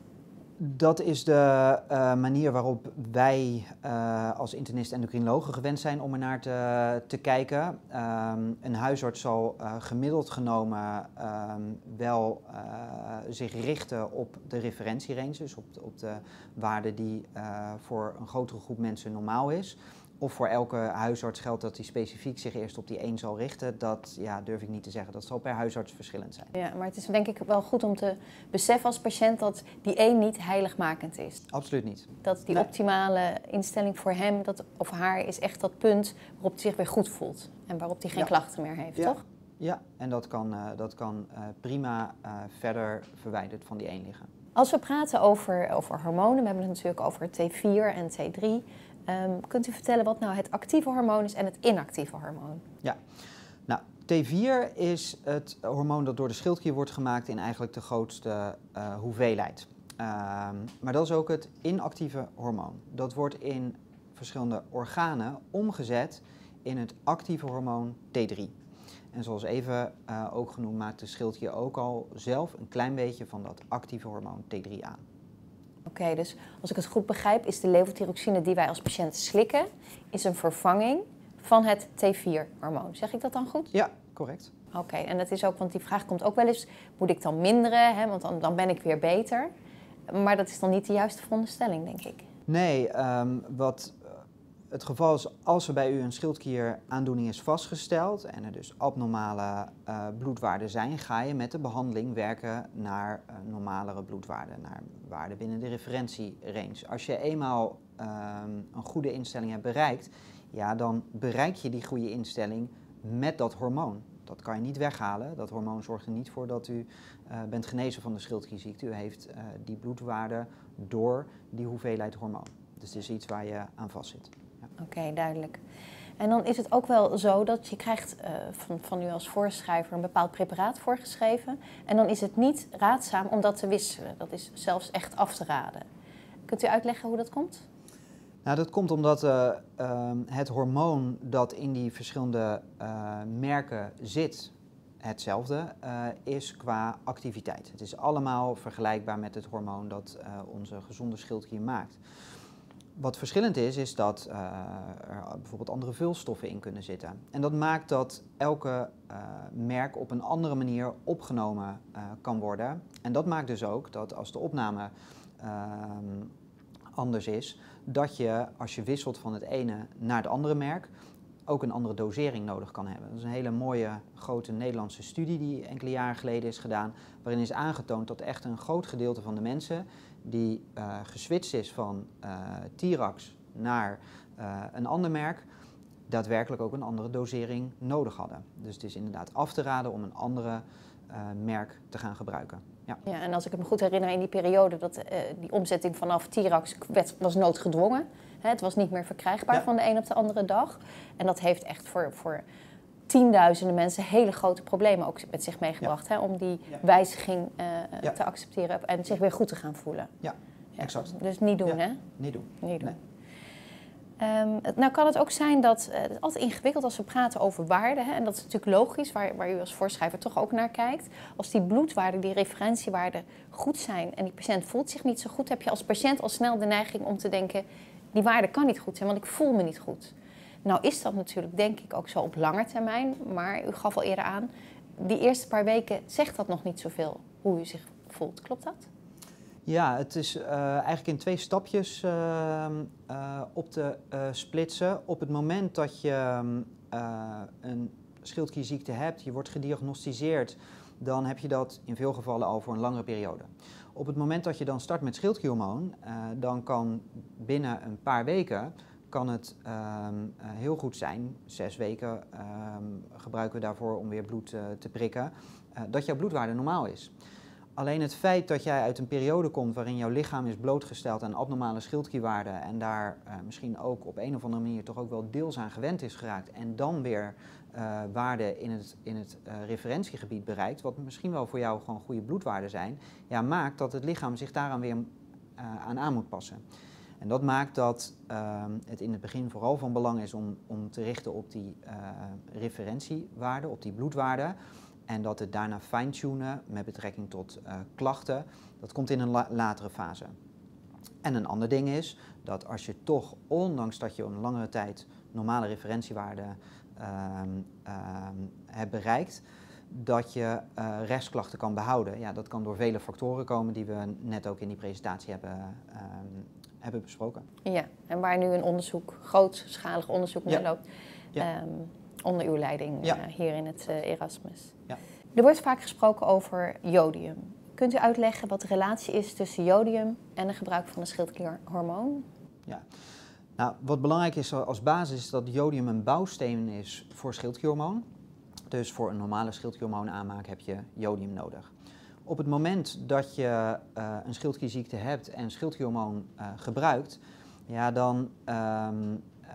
Dat is de uh, manier waarop wij uh, als internist-endocrinologen gewend zijn om er naar te, te kijken. Um, een huisarts zal uh, gemiddeld genomen um, wel uh, zich richten op de referentierange, dus op de, op de waarde die uh, voor een grotere groep mensen normaal is. Of voor elke huisarts geldt dat hij specifiek zich eerst op die één zal richten. Dat ja, durf ik niet te zeggen. Dat zal per huisarts verschillend zijn. Ja, maar het is denk ik wel goed om te beseffen als patiënt dat die één niet heiligmakend is. Absoluut niet. Dat die Nee. optimale instelling voor hem dat, of haar is echt dat punt waarop hij zich weer goed voelt. En waarop hij geen Ja. klachten meer heeft, Ja. toch? Ja, en dat kan, uh, dat kan uh, prima uh, verder verwijderd van die één liggen. Als we praten over, over hormonen, we hebben het natuurlijk over T vier en T drie. Um, kunt u vertellen wat nou het actieve hormoon is en het inactieve hormoon? Ja, nou, T vier is het hormoon dat door de schildklier wordt gemaakt in eigenlijk de grootste uh, hoeveelheid. Um, maar dat is ook het inactieve hormoon. Dat wordt in verschillende organen omgezet in het actieve hormoon T drie. En zoals even uh, ook genoemd, maakt de schildklier ook al zelf een klein beetje van dat actieve hormoon T drie aan. Oké, okay, dus als ik het goed begrijp, is de levothyroxine die wij als patiënten slikken, is een vervanging van het T vier hormoon. Zeg ik dat dan goed? Ja, correct. Oké, okay, en dat is ook, want die vraag komt ook wel eens, moet ik dan minderen, hè, want dan, dan ben ik weer beter. Maar dat is dan niet de juiste veronderstelling, denk ik. Nee, um, wat het geval is, als er bij u een schildklieraandoening is vastgesteld en er dus abnormale uh, bloedwaarden zijn, ga je met de behandeling werken naar uh, normalere bloedwaarden, naar waarden binnen de referentierange. Als je eenmaal um, een goede instelling hebt bereikt, ja, dan bereik je die goede instelling met dat hormoon. Dat kan je niet weghalen. Dat hormoon zorgt er niet voor dat u uh, bent genezen van de schildklierziekte. U heeft uh, die bloedwaarden door die hoeveelheid hormoon. Dus het is iets waar je aan vastzit. Ja. Oké, okay, duidelijk. En dan is het ook wel zo dat je krijgt uh, van, van u als voorschrijver een bepaald preparaat voorgeschreven. En dan is het niet raadzaam om dat te wisselen. Dat is zelfs echt af te raden. Kunt u uitleggen hoe dat komt? Nou, dat komt omdat uh, uh, het hormoon dat in die verschillende uh, merken zit hetzelfde uh, is qua activiteit. Het is allemaal vergelijkbaar met het hormoon dat uh, onze gezonde schildklier maakt. Wat verschillend is, is dat uh, er bijvoorbeeld andere vulstoffen in kunnen zitten. En dat maakt dat elke uh, merk op een andere manier opgenomen uh, kan worden. En dat maakt dus ook dat als de opname uh, anders is, dat je als je wisselt van het ene naar het andere merk ook een andere dosering nodig kan hebben. Dat is een hele mooie grote Nederlandse studie die enkele jaren geleden is gedaan, waarin is aangetoond dat echt een groot gedeelte van de mensen die uh, geswitcht is van uh, Tirax naar uh, een ander merk, daadwerkelijk ook een andere dosering nodig hadden. Dus het is inderdaad af te raden om een andere uh, merk te gaan gebruiken. Ja. Ja, en als ik me goed herinner in die periode dat uh, die omzetting vanaf Tirax werd, was noodgedwongen. Hè, het was niet meer verkrijgbaar ja. van de een op de andere dag. En dat heeft echt voor, voor tienduizenden mensen hele grote problemen ook met zich meegebracht. Ja. Hè, om die ja. wijziging uh, ja. te accepteren en zich weer goed te gaan voelen. Ja, ja. exact. Dus niet doen, ja. hè? Niet doen. Niet doen. Nee. Um, nou kan het ook zijn dat, uh, het is altijd ingewikkeld als we praten over waarden, hè, en dat is natuurlijk logisch, waar, waar u als voorschrijver toch ook naar kijkt. Als die bloedwaarden, die referentiewaarden goed zijn en die patiënt voelt zich niet zo goed, heb je als patiënt al snel de neiging om te denken, die waarde kan niet goed zijn, want ik voel me niet goed. Nou is dat natuurlijk denk ik ook zo op lange termijn, maar u gaf al eerder aan, die eerste paar weken zegt dat nog niet zoveel hoe u zich voelt. Klopt dat? Ja, het is uh, eigenlijk in twee stapjes uh, uh, op te uh, splitsen. Op het moment dat je uh, een schildklierziekte hebt, je wordt gediagnosticeerd, dan heb je dat in veel gevallen al voor een langere periode. Op het moment dat je dan start met schildklierhormoon, uh, dan kan binnen een paar weken kan het um, uh, heel goed zijn, zes weken um, gebruiken we daarvoor om weer bloed uh, te prikken, uh, dat jouw bloedwaarde normaal is. Alleen het feit dat jij uit een periode komt waarin jouw lichaam is blootgesteld aan abnormale schildklierwaarden en daar uh, misschien ook op een of andere manier toch ook wel deels aan gewend is geraakt en dan weer uh, waarden in het, in het uh, referentiegebied bereikt, wat misschien wel voor jou gewoon goede bloedwaarden zijn, ja, maakt dat het lichaam zich daaraan weer uh, aan aan moet passen. En dat maakt dat uh, het in het begin vooral van belang is om, om te richten op die uh, referentiewaarden, op die bloedwaarden. En dat het daarna fine-tunen met betrekking tot uh, klachten, dat komt in een la latere fase. En een ander ding is dat als je toch, ondanks dat je een langere tijd normale referentiewaarden uh, uh, hebt bereikt, dat je uh, restklachten kan behouden. Ja, dat kan door vele factoren komen die we net ook in die presentatie hebben, uh, hebben besproken. Ja, en waar nu een onderzoek, grootschalig onderzoek mee ja. loopt. Ja. Um, onder uw leiding ja. uh, hier in het uh, Erasmus. Ja. Er wordt vaak gesproken over jodium. Kunt u uitleggen wat de relatie is tussen jodium en het gebruik van een schildklierhormoon? Ja. Nou, wat belangrijk is als basis is dat jodium een bouwsteen is voor schildklierhormoon. Dus voor een normale schildklierhormoon aanmaak heb je jodium nodig. Op het moment dat je uh, een schildklierziekte hebt en schildklierhormoon uh, gebruikt, ja, dan um, uh,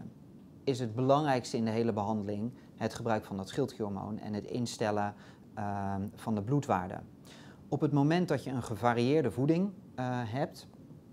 is het belangrijkste in de hele behandeling het gebruik van dat schildklierhormoon en het instellen uh, van de bloedwaarden. Op het moment dat je een gevarieerde voeding uh, hebt,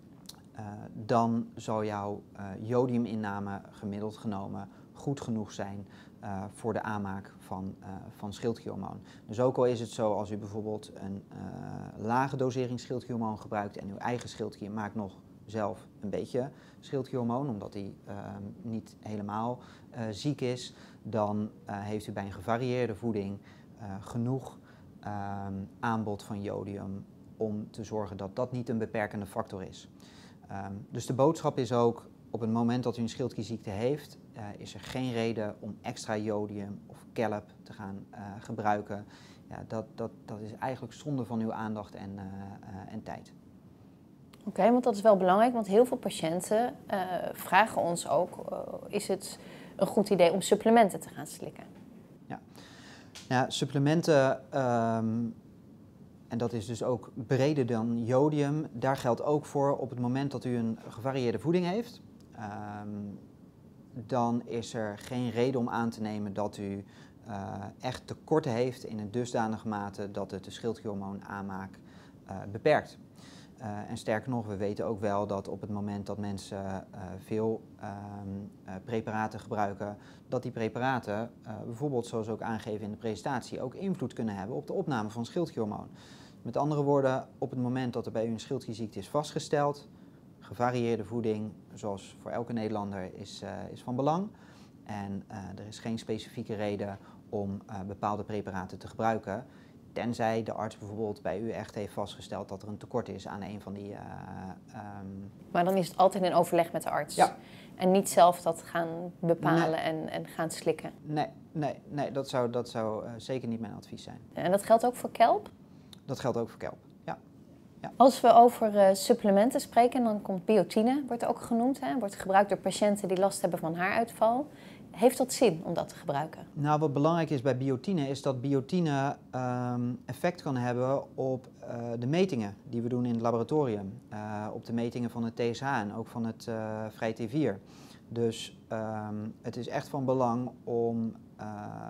uh, dan zal jouw uh, jodiuminname gemiddeld genomen goed genoeg zijn uh, voor de aanmaak van, uh, van schildklierhormoon. Dus ook al is het zo als u bijvoorbeeld een uh, lage dosering schildklierhormoon gebruikt en uw eigen schildklier maakt nog zelf een beetje schildklierhormoon, omdat hij uh, niet helemaal uh, ziek is, dan uh, heeft u bij een gevarieerde voeding uh, genoeg uh, aanbod van jodium om te zorgen dat dat niet een beperkende factor is. Um, dus de boodschap is ook, op het moment dat u een schildklierziekte heeft, uh, is er geen reden om extra jodium of kelp te gaan uh, gebruiken. Ja, dat, dat, dat is eigenlijk zonde van uw aandacht en, uh, uh, en tijd. Oké, okay, want dat is wel belangrijk, want heel veel patiënten uh, vragen ons ook, uh, is het een goed idee om supplementen te gaan slikken? Ja, ja supplementen, um, en dat is dus ook breder dan jodium, daar geldt ook voor op het moment dat u een gevarieerde voeding heeft, um, dan is er geen reden om aan te nemen dat u uh, echt tekorten heeft in een dusdanige mate dat het de schildklierhormoon aanmaak uh, beperkt. Uh, en sterker nog, we weten ook wel dat op het moment dat mensen uh, veel uh, uh, preparaten gebruiken, dat die preparaten, uh, bijvoorbeeld zoals ook aangegeven in de presentatie, ook invloed kunnen hebben op de opname van schildklierhormoon. Met andere woorden, op het moment dat er bij u een schildklierziekte is vastgesteld, gevarieerde voeding, zoals voor elke Nederlander, is, uh, is van belang. En uh, er is geen specifieke reden om uh, bepaalde preparaten te gebruiken. Tenzij de arts bijvoorbeeld bij u echt heeft vastgesteld dat er een tekort is aan een van die... Uh, um... Maar dan is het altijd in overleg met de arts. Ja. En niet zelf dat gaan bepalen nee. en, en gaan slikken. Nee, nee, nee dat zou, dat zou uh, zeker niet mijn advies zijn. En dat geldt ook voor kelp? Dat geldt ook voor kelp, ja. ja. Als we over uh, supplementen spreken, dan komt biotine, wordt ook genoemd. Hè? Wordt gebruikt door patiënten die last hebben van haaruitval. Heeft dat zin om dat te gebruiken? Nou, wat belangrijk is bij biotine is dat biotine um, effect kan hebben op uh, de metingen die we doen in het laboratorium. Uh, op de metingen van het T S H en ook van het uh, vrij T vier. Dus um, het is echt van belang om uh,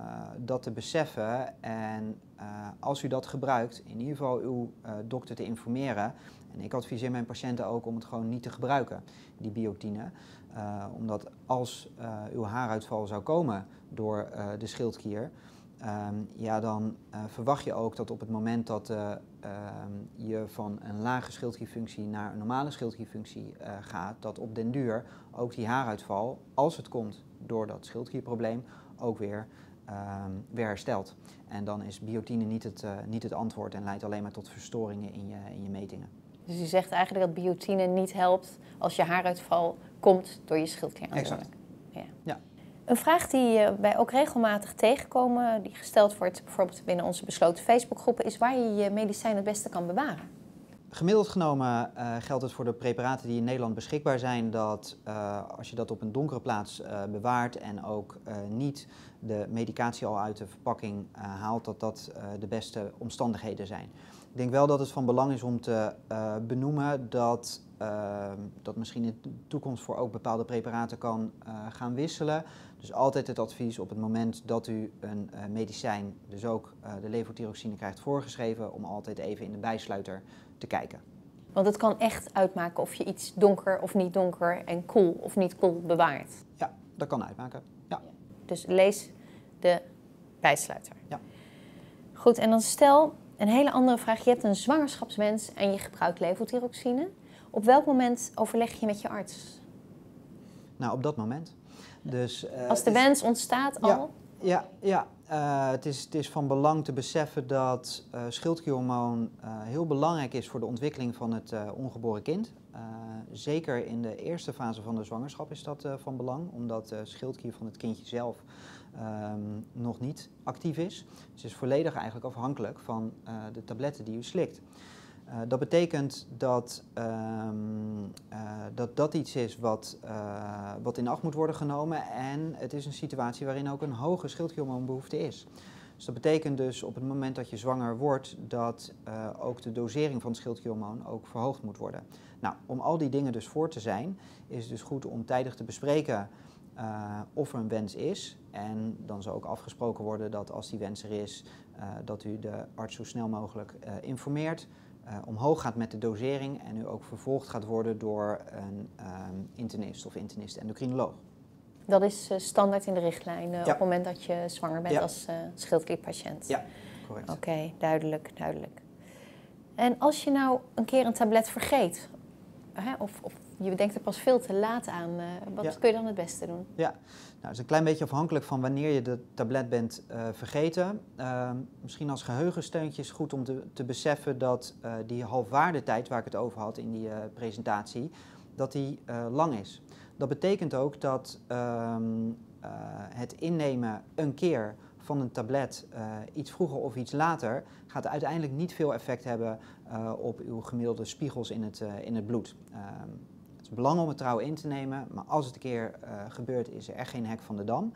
dat te beseffen en uh, als u dat gebruikt, in ieder geval uw uh, dokter te informeren. En ik adviseer mijn patiënten ook om het gewoon niet te gebruiken, die biotine. Uh, omdat als uh, uw haaruitval zou komen door uh, de schildklier, um, ja, dan uh, verwacht je ook dat op het moment dat uh, uh, je van een lage schildklierfunctie naar een normale schildklierfunctie uh, gaat, dat op den duur ook die haaruitval, als het komt door dat schildklierprobleem, ook weer, um, weer herstelt. En dan is biotine niet het, uh, niet het antwoord en leidt alleen maar tot verstoringen in je, in je metingen. Dus u zegt eigenlijk dat biotine niet helpt als je haaruitval komt door je schildklieraandoening. Exact. Ja. Ja. Een vraag die wij ook regelmatig tegenkomen, die gesteld wordt bijvoorbeeld binnen onze besloten Facebookgroepen, is waar je je medicijn het beste kan bewaren. gemiddeld genomen uh, geldt het voor de preparaten die in Nederland beschikbaar zijn dat uh, als je dat op een donkere plaats uh, bewaart en ook uh, niet de medicatie al uit de verpakking uh, haalt, dat dat uh, de beste omstandigheden zijn. Ik denk wel dat het van belang is om te uh, benoemen dat, uh, dat misschien in de toekomst voor ook bepaalde preparaten kan uh, gaan wisselen. Dus altijd het advies op het moment dat u een uh, medicijn, dus ook uh, de levothyroxine krijgt voorgeschreven, om altijd even in de bijsluiter te kijken. Want het kan echt uitmaken of je iets donker of niet donker en koel of niet koel bewaart. Ja, dat kan uitmaken. Ja. Dus lees de bijsluiter. Ja. Goed, en dan stel een hele andere vraag. Je hebt een zwangerschapswens en je gebruikt levothyroxine. Op welk moment overleg je met je arts? Nou, op dat moment. Dus, uh, Als de wens ontstaat al? Ja, ja. Uh, het, is, het is van belang te beseffen dat uh, schildklierhormoon uh, heel belangrijk is voor de ontwikkeling van het uh, ongeboren kind. Uh, zeker in de eerste fase van de zwangerschap is dat uh, van belang, omdat de schildklier van het kindje zelf um, nog niet actief is. Dus het is volledig eigenlijk afhankelijk van uh, de tabletten die u slikt. Uh, dat betekent dat, um, uh, dat dat iets is wat, uh, wat in acht moet worden genomen en het is een situatie waarin ook een hoge schildklierhormoonbehoefte is. Dus dat betekent dus op het moment dat je zwanger wordt dat uh, ook de dosering van het schildklierhormoon ook verhoogd moet worden. Nou, om al die dingen dus voor te zijn is het dus goed om tijdig te bespreken uh, of er een wens is. En dan zal ook afgesproken worden dat als die wens er is, uh, dat u de arts zo snel mogelijk uh, informeert. Uh, omhoog gaat met de dosering en u ook vervolgd gaat worden door een um, internist of internist-endocrinoloog. Dat is uh, standaard in de richtlijn uh, ja. op het moment dat je zwanger bent ja. als uh, schildklierpatiënt? Ja, correct. Oké, okay, duidelijk, duidelijk. En als je nou een keer een tablet vergeet, hè, of, of je denkt er pas veel te laat aan, uh, wat ja. kun je dan het beste doen? Ja, nou, het is een klein beetje afhankelijk van wanneer je de tablet bent uh, vergeten. Uh, misschien als geheugensteuntje is goed om te, te beseffen dat uh, die halfwaardetijd waar ik het over had in die uh, presentatie, dat die uh, lang is. Dat betekent ook dat uh, uh, het innemen een keer van een tablet uh, iets vroeger of iets later gaat uiteindelijk niet veel effect hebben uh, op uw gemiddelde spiegels in het, uh, in het bloed. Uh, Het is belangrijk om het trouw in te nemen, maar als het een keer uh, gebeurt, is er echt geen hek van de dam.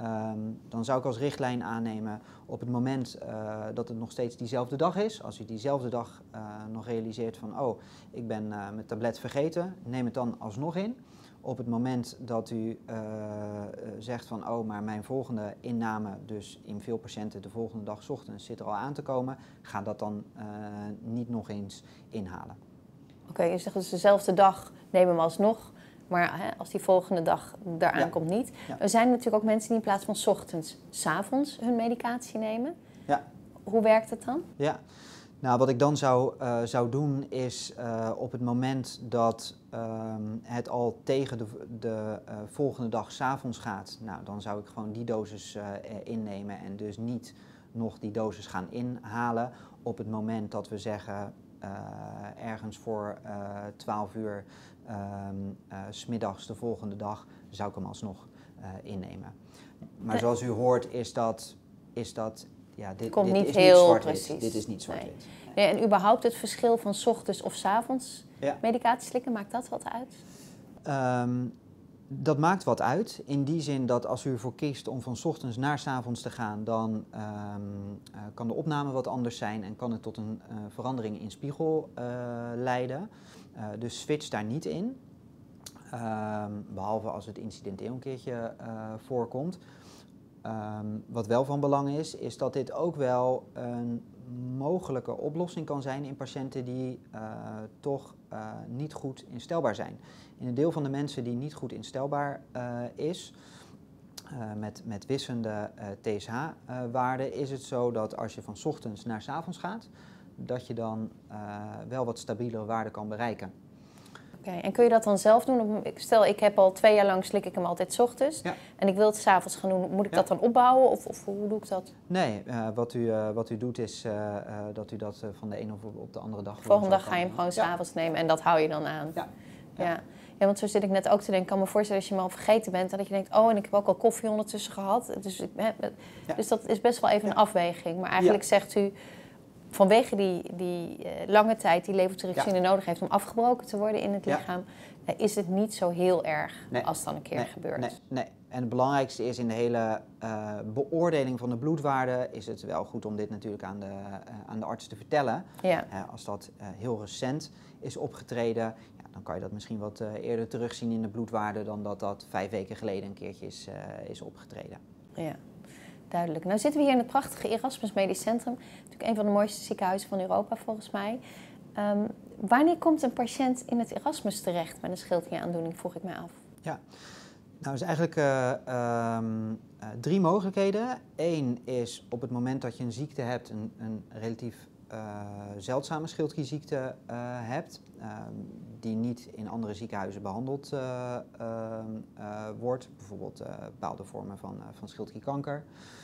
Um, dan zou ik als richtlijn aannemen op het moment uh, dat het nog steeds diezelfde dag is. Als u diezelfde dag uh, nog realiseert van, oh, ik ben uh, mijn tablet vergeten, neem het dan alsnog in. Op het moment dat u uh, zegt van, oh, maar mijn volgende inname, dus in veel patiënten de volgende dag 's ochtends zit er al aan te komen, ga dat dan uh, niet nog eens inhalen. Oké, okay, je zegt dus dezelfde dag neem hem alsnog, maar hè, als die volgende dag daaraan ja. komt niet. Ja. Er zijn natuurlijk ook mensen die in plaats van 's ochtends, 's avonds hun medicatie nemen. Ja. Hoe werkt het dan? Ja, nou wat ik dan zou, uh, zou doen is uh, op het moment dat um, het al tegen de, de uh, volgende dag 's avonds gaat, nou dan zou ik gewoon die dosis uh, innemen en dus niet nog die dosis gaan inhalen op het moment dat we zeggen Uh, ergens voor uh, twaalf uur um, uh, 's middags de volgende dag zou ik hem alsnog uh, innemen. Maar zoals u hoort is dat, is dat ja, dit, Komt dit niet is heel niet zwart-wit. precies. Dit is niet zwart-wit. Nee. Nee, en überhaupt het verschil van 's ochtends of 's avonds ja. medicatie slikken, maakt dat wat uit? Um, Dat maakt wat uit, in die zin dat als u ervoor kiest om van 's ochtends naar 's avonds te gaan, dan um, uh, kan de opname wat anders zijn en kan het tot een uh, verandering in spiegel uh, leiden. Uh, dus switch daar niet in, um, behalve als het incidenteel een keertje uh, voorkomt. Um, wat wel van belang is, is dat dit ook wel een mogelijke oplossing kan zijn in patiënten die uh, toch uh, niet goed instelbaar zijn. In een deel van de mensen die niet goed instelbaar uh, is, uh, met, met wisselende uh, T S H-waarden, uh, is het zo dat als je van 's ochtends naar 's avonds gaat, dat je dan uh, wel wat stabielere waarden kan bereiken. Oké, okay, en kun je dat dan zelf doen? Stel, ik heb al twee jaar lang slik ik hem altijd 's ochtends ja. en ik wil het 's avonds gaan doen. Moet ik ja. dat dan opbouwen of, of hoe doe ik dat? Nee, uh, wat, u, uh, wat u doet is uh, uh, dat u dat uh, van de ene of op de andere dag... De volgende dag ga je hem gewoon 's ja. avonds nemen en dat hou je dan aan? Ja. Ja. Ja. Ja, want zo zit ik net ook te denken. Ik kan me voorstellen als je hem al vergeten bent, dat je denkt, oh, en ik heb ook al koffie ondertussen gehad. Dus, ik, hè, ja. dus dat is best wel even een afweging. Maar eigenlijk ja. zegt u, vanwege die, die uh, lange tijd die levothyroxine ja. nodig heeft om afgebroken te worden in het lichaam, ja. uh, is het niet zo heel erg nee. als het dan een keer nee. gebeurt. Nee. nee. En het belangrijkste is in de hele uh, beoordeling van de bloedwaarde is het wel goed om dit natuurlijk aan de, uh, aan de arts te vertellen. Ja. Uh, als dat uh, heel recent is opgetreden, ja, dan kan je dat misschien wat uh, eerder terugzien in de bloedwaarde dan dat dat vijf weken geleden een keertje is, uh, is opgetreden. Ja, duidelijk. Nou zitten we hier in het prachtige Erasmus Medisch Centrum. Natuurlijk een van de mooiste ziekenhuizen van Europa volgens mij. Um, wanneer komt een patiënt in het Erasmus terecht met een schildklieraandoening, vroeg ik mij af. Ja. Nou, er zijn eigenlijk uh, um, uh, drie mogelijkheden. Eén is op het moment dat je een ziekte hebt, een, een relatief uh, zeldzame schildklierziekte uh, hebt, uh, die niet in andere ziekenhuizen behandeld uh, uh, uh, wordt, bijvoorbeeld uh, bepaalde vormen van, uh, van schildklierkanker.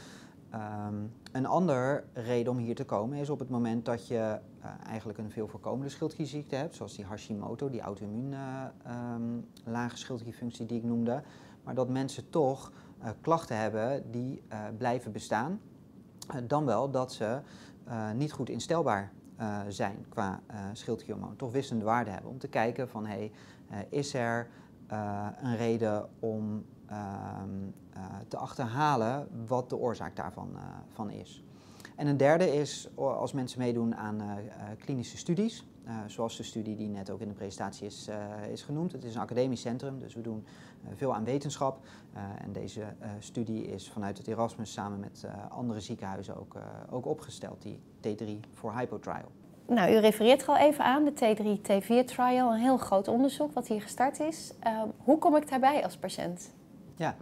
Um, een andere reden om hier te komen is op het moment dat je uh, eigenlijk een veel voorkomende schildklierziekte hebt, zoals die Hashimoto, die auto-immuun uh, um, lage schildklierfunctie die ik noemde, maar dat mensen toch uh, klachten hebben die uh, blijven bestaan, uh, dan wel dat ze uh, niet goed instelbaar uh, zijn qua uh, schildklierhormoon, toch wisselende waarden hebben, om te kijken van hey, uh, is er uh, een reden om Uh, uh, te achterhalen wat de oorzaak daarvan uh, van is. En een derde is als mensen meedoen aan uh, uh, klinische studies, uh, zoals de studie die net ook in de presentatie is, uh, is genoemd. Het is een academisch centrum, dus we doen uh, veel aan wetenschap. Uh, en deze uh, studie is vanuit het Erasmus samen met uh, andere ziekenhuizen ook, uh, ook opgesteld, die T drie for Hypo trial. Nou, u refereert er al even aan, de T drie T vier trial, een heel groot onderzoek wat hier gestart is. Uh, hoe kom ik daarbij als patiënt? Ja,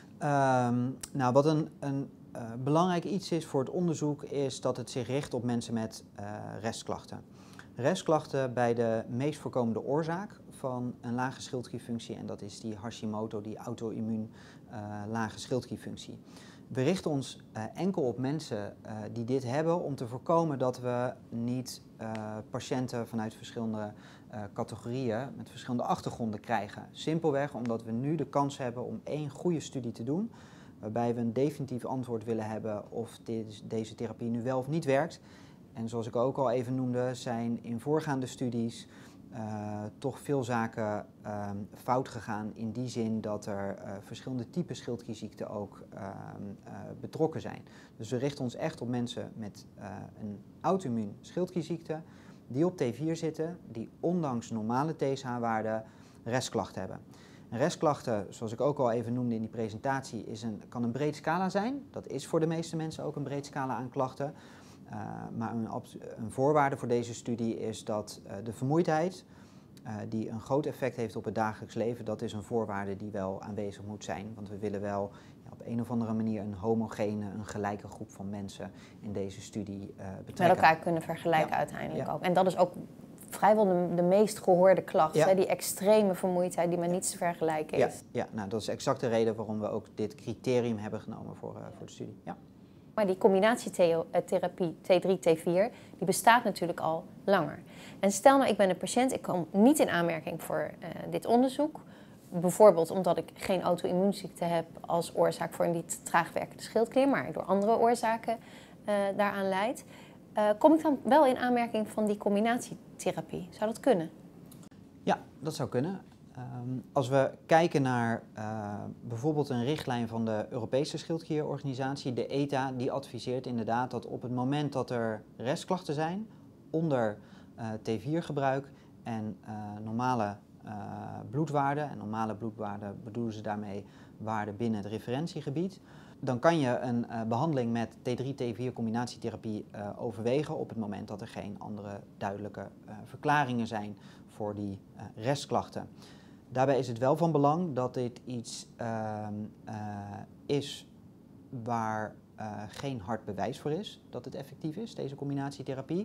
um, nou wat een, een uh, belangrijk iets is voor het onderzoek is dat het zich richt op mensen met uh, restklachten. Restklachten bij de meest voorkomende oorzaak van een lage schildklierfunctie en dat is die Hashimoto, die auto-immuun uh, lage schildklierfunctie. We richten ons uh, enkel op mensen uh, die dit hebben om te voorkomen dat we niet uh, patiënten vanuit verschillende uh, categorieën met verschillende achtergronden krijgen. Simpelweg omdat we nu de kans hebben om één goede studie te doen, waarbij we een definitief antwoord willen hebben of dit, deze therapie nu wel of niet werkt. En zoals ik ook al even noemde, zijn in voorgaande studies Uh, toch veel zaken uh, fout gegaan in die zin dat er uh, verschillende typen schildklierziekten ook uh, uh, betrokken zijn. Dus we richten ons echt op mensen met uh, een auto-immuun schildklierziekte die op T vier zitten, die ondanks normale T S H-waarden restklachten hebben. En restklachten, zoals ik ook al even noemde in die presentatie, is een, kan een breed scala zijn. Dat is voor de meeste mensen ook een breed scala aan klachten. Uh, maar een, een voorwaarde voor deze studie is dat uh, de vermoeidheid, uh, die een groot effect heeft op het dagelijks leven, dat is een voorwaarde die wel aanwezig moet zijn. Want we willen wel ja, op een of andere manier een homogene, een gelijke groep van mensen in deze studie uh, betrekken. Met elkaar kunnen vergelijken ja. uiteindelijk ja. ook. En dat is ook vrijwel de, de meest gehoorde klacht, ja. hè? Die extreme vermoeidheid die met niets te vergelijken ja. is. Ja, nou, dat is exact de reden waarom we ook dit criterium hebben genomen voor, uh, voor de studie. Ja. Maar die combinatietherapie T drie T vier, die bestaat natuurlijk al langer. En stel nou, ik ben een patiënt, ik kom niet in aanmerking voor uh, dit onderzoek. Bijvoorbeeld omdat ik geen auto-immuunziekte heb als oorzaak voor een niet traag werkende schildklier, maar door andere oorzaken uh, daaraan leidt. Uh, kom ik dan wel in aanmerking van die combinatietherapie? Zou dat kunnen? Ja, dat zou kunnen. Um, als we kijken naar uh, bijvoorbeeld een richtlijn van de Europese schildklierorganisatie, de E T A, die adviseert inderdaad dat op het moment dat er restklachten zijn onder uh, T vier gebruik en uh, normale uh, bloedwaarden, en normale bloedwaarden bedoelen ze daarmee waarden binnen het referentiegebied, dan kan je een uh, behandeling met T drie T vier combinatietherapie uh, overwegen op het moment dat er geen andere duidelijke uh, verklaringen zijn voor die uh, restklachten. Daarbij is het wel van belang dat dit iets uh, uh, is waar uh, geen hard bewijs voor is dat het effectief is, deze combinatietherapie.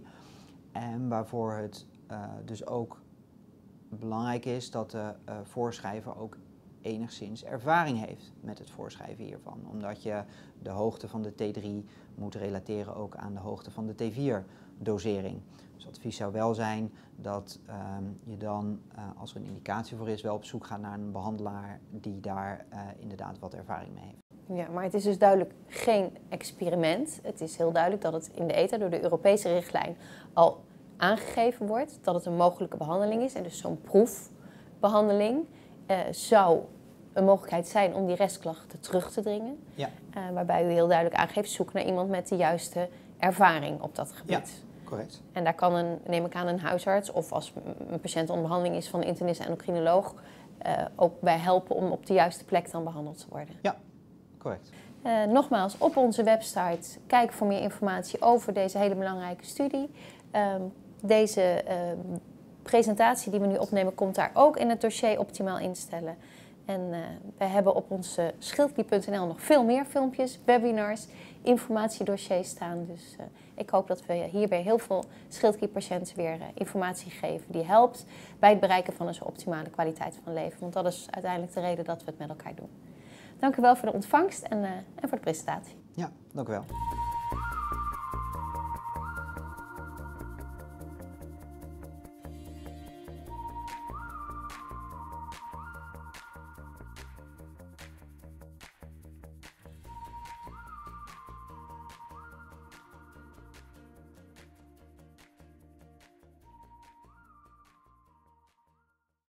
En waarvoor het uh, dus ook belangrijk is dat de uh, voorschrijver ook enigszins ervaring heeft met het voorschrijven hiervan. Omdat je de hoogte van de T drie moet relateren ook aan de hoogte van de T vier dosering. Dus het advies zou wel zijn dat um, je dan, uh, als er een indicatie voor is, wel op zoek gaat naar een behandelaar die daar uh, inderdaad wat ervaring mee heeft. Ja, maar het is dus duidelijk geen experiment. Het is heel duidelijk dat het in de E T A door de Europese richtlijn al aangegeven wordt dat het een mogelijke behandeling is. En dus zo'n proefbehandeling uh, zou een mogelijkheid zijn om die restklachten terug te dringen. Ja. Uh, waarbij u heel duidelijk aangeeft, zoek naar iemand met de juiste ervaring op dat gebied. Ja, correct. En daar kan een, neem ik aan, een huisarts of als een patiënt onder behandeling is van een internist en endocrinoloog uh, ook bij helpen om op de juiste plek dan behandeld te worden. Ja, correct. Uh, nogmaals, op onze website kijk voor meer informatie over deze hele belangrijke studie. Um, deze uh, presentatie die we nu opnemen komt daar ook in het dossier Optimaal Instellen. En uh, wij hebben op onze schildklier punt n l nog veel meer filmpjes, webinars, informatiedossiers staan. Dus uh, ik hoop dat we hierbij heel veel schildklierpatiënten weer uh, informatie geven die helpt bij het bereiken van een zo optimale kwaliteit van leven. Want dat is uiteindelijk de reden dat we het met elkaar doen. Dank u wel voor de ontvangst en, uh, en voor de presentatie. Ja, dank u wel.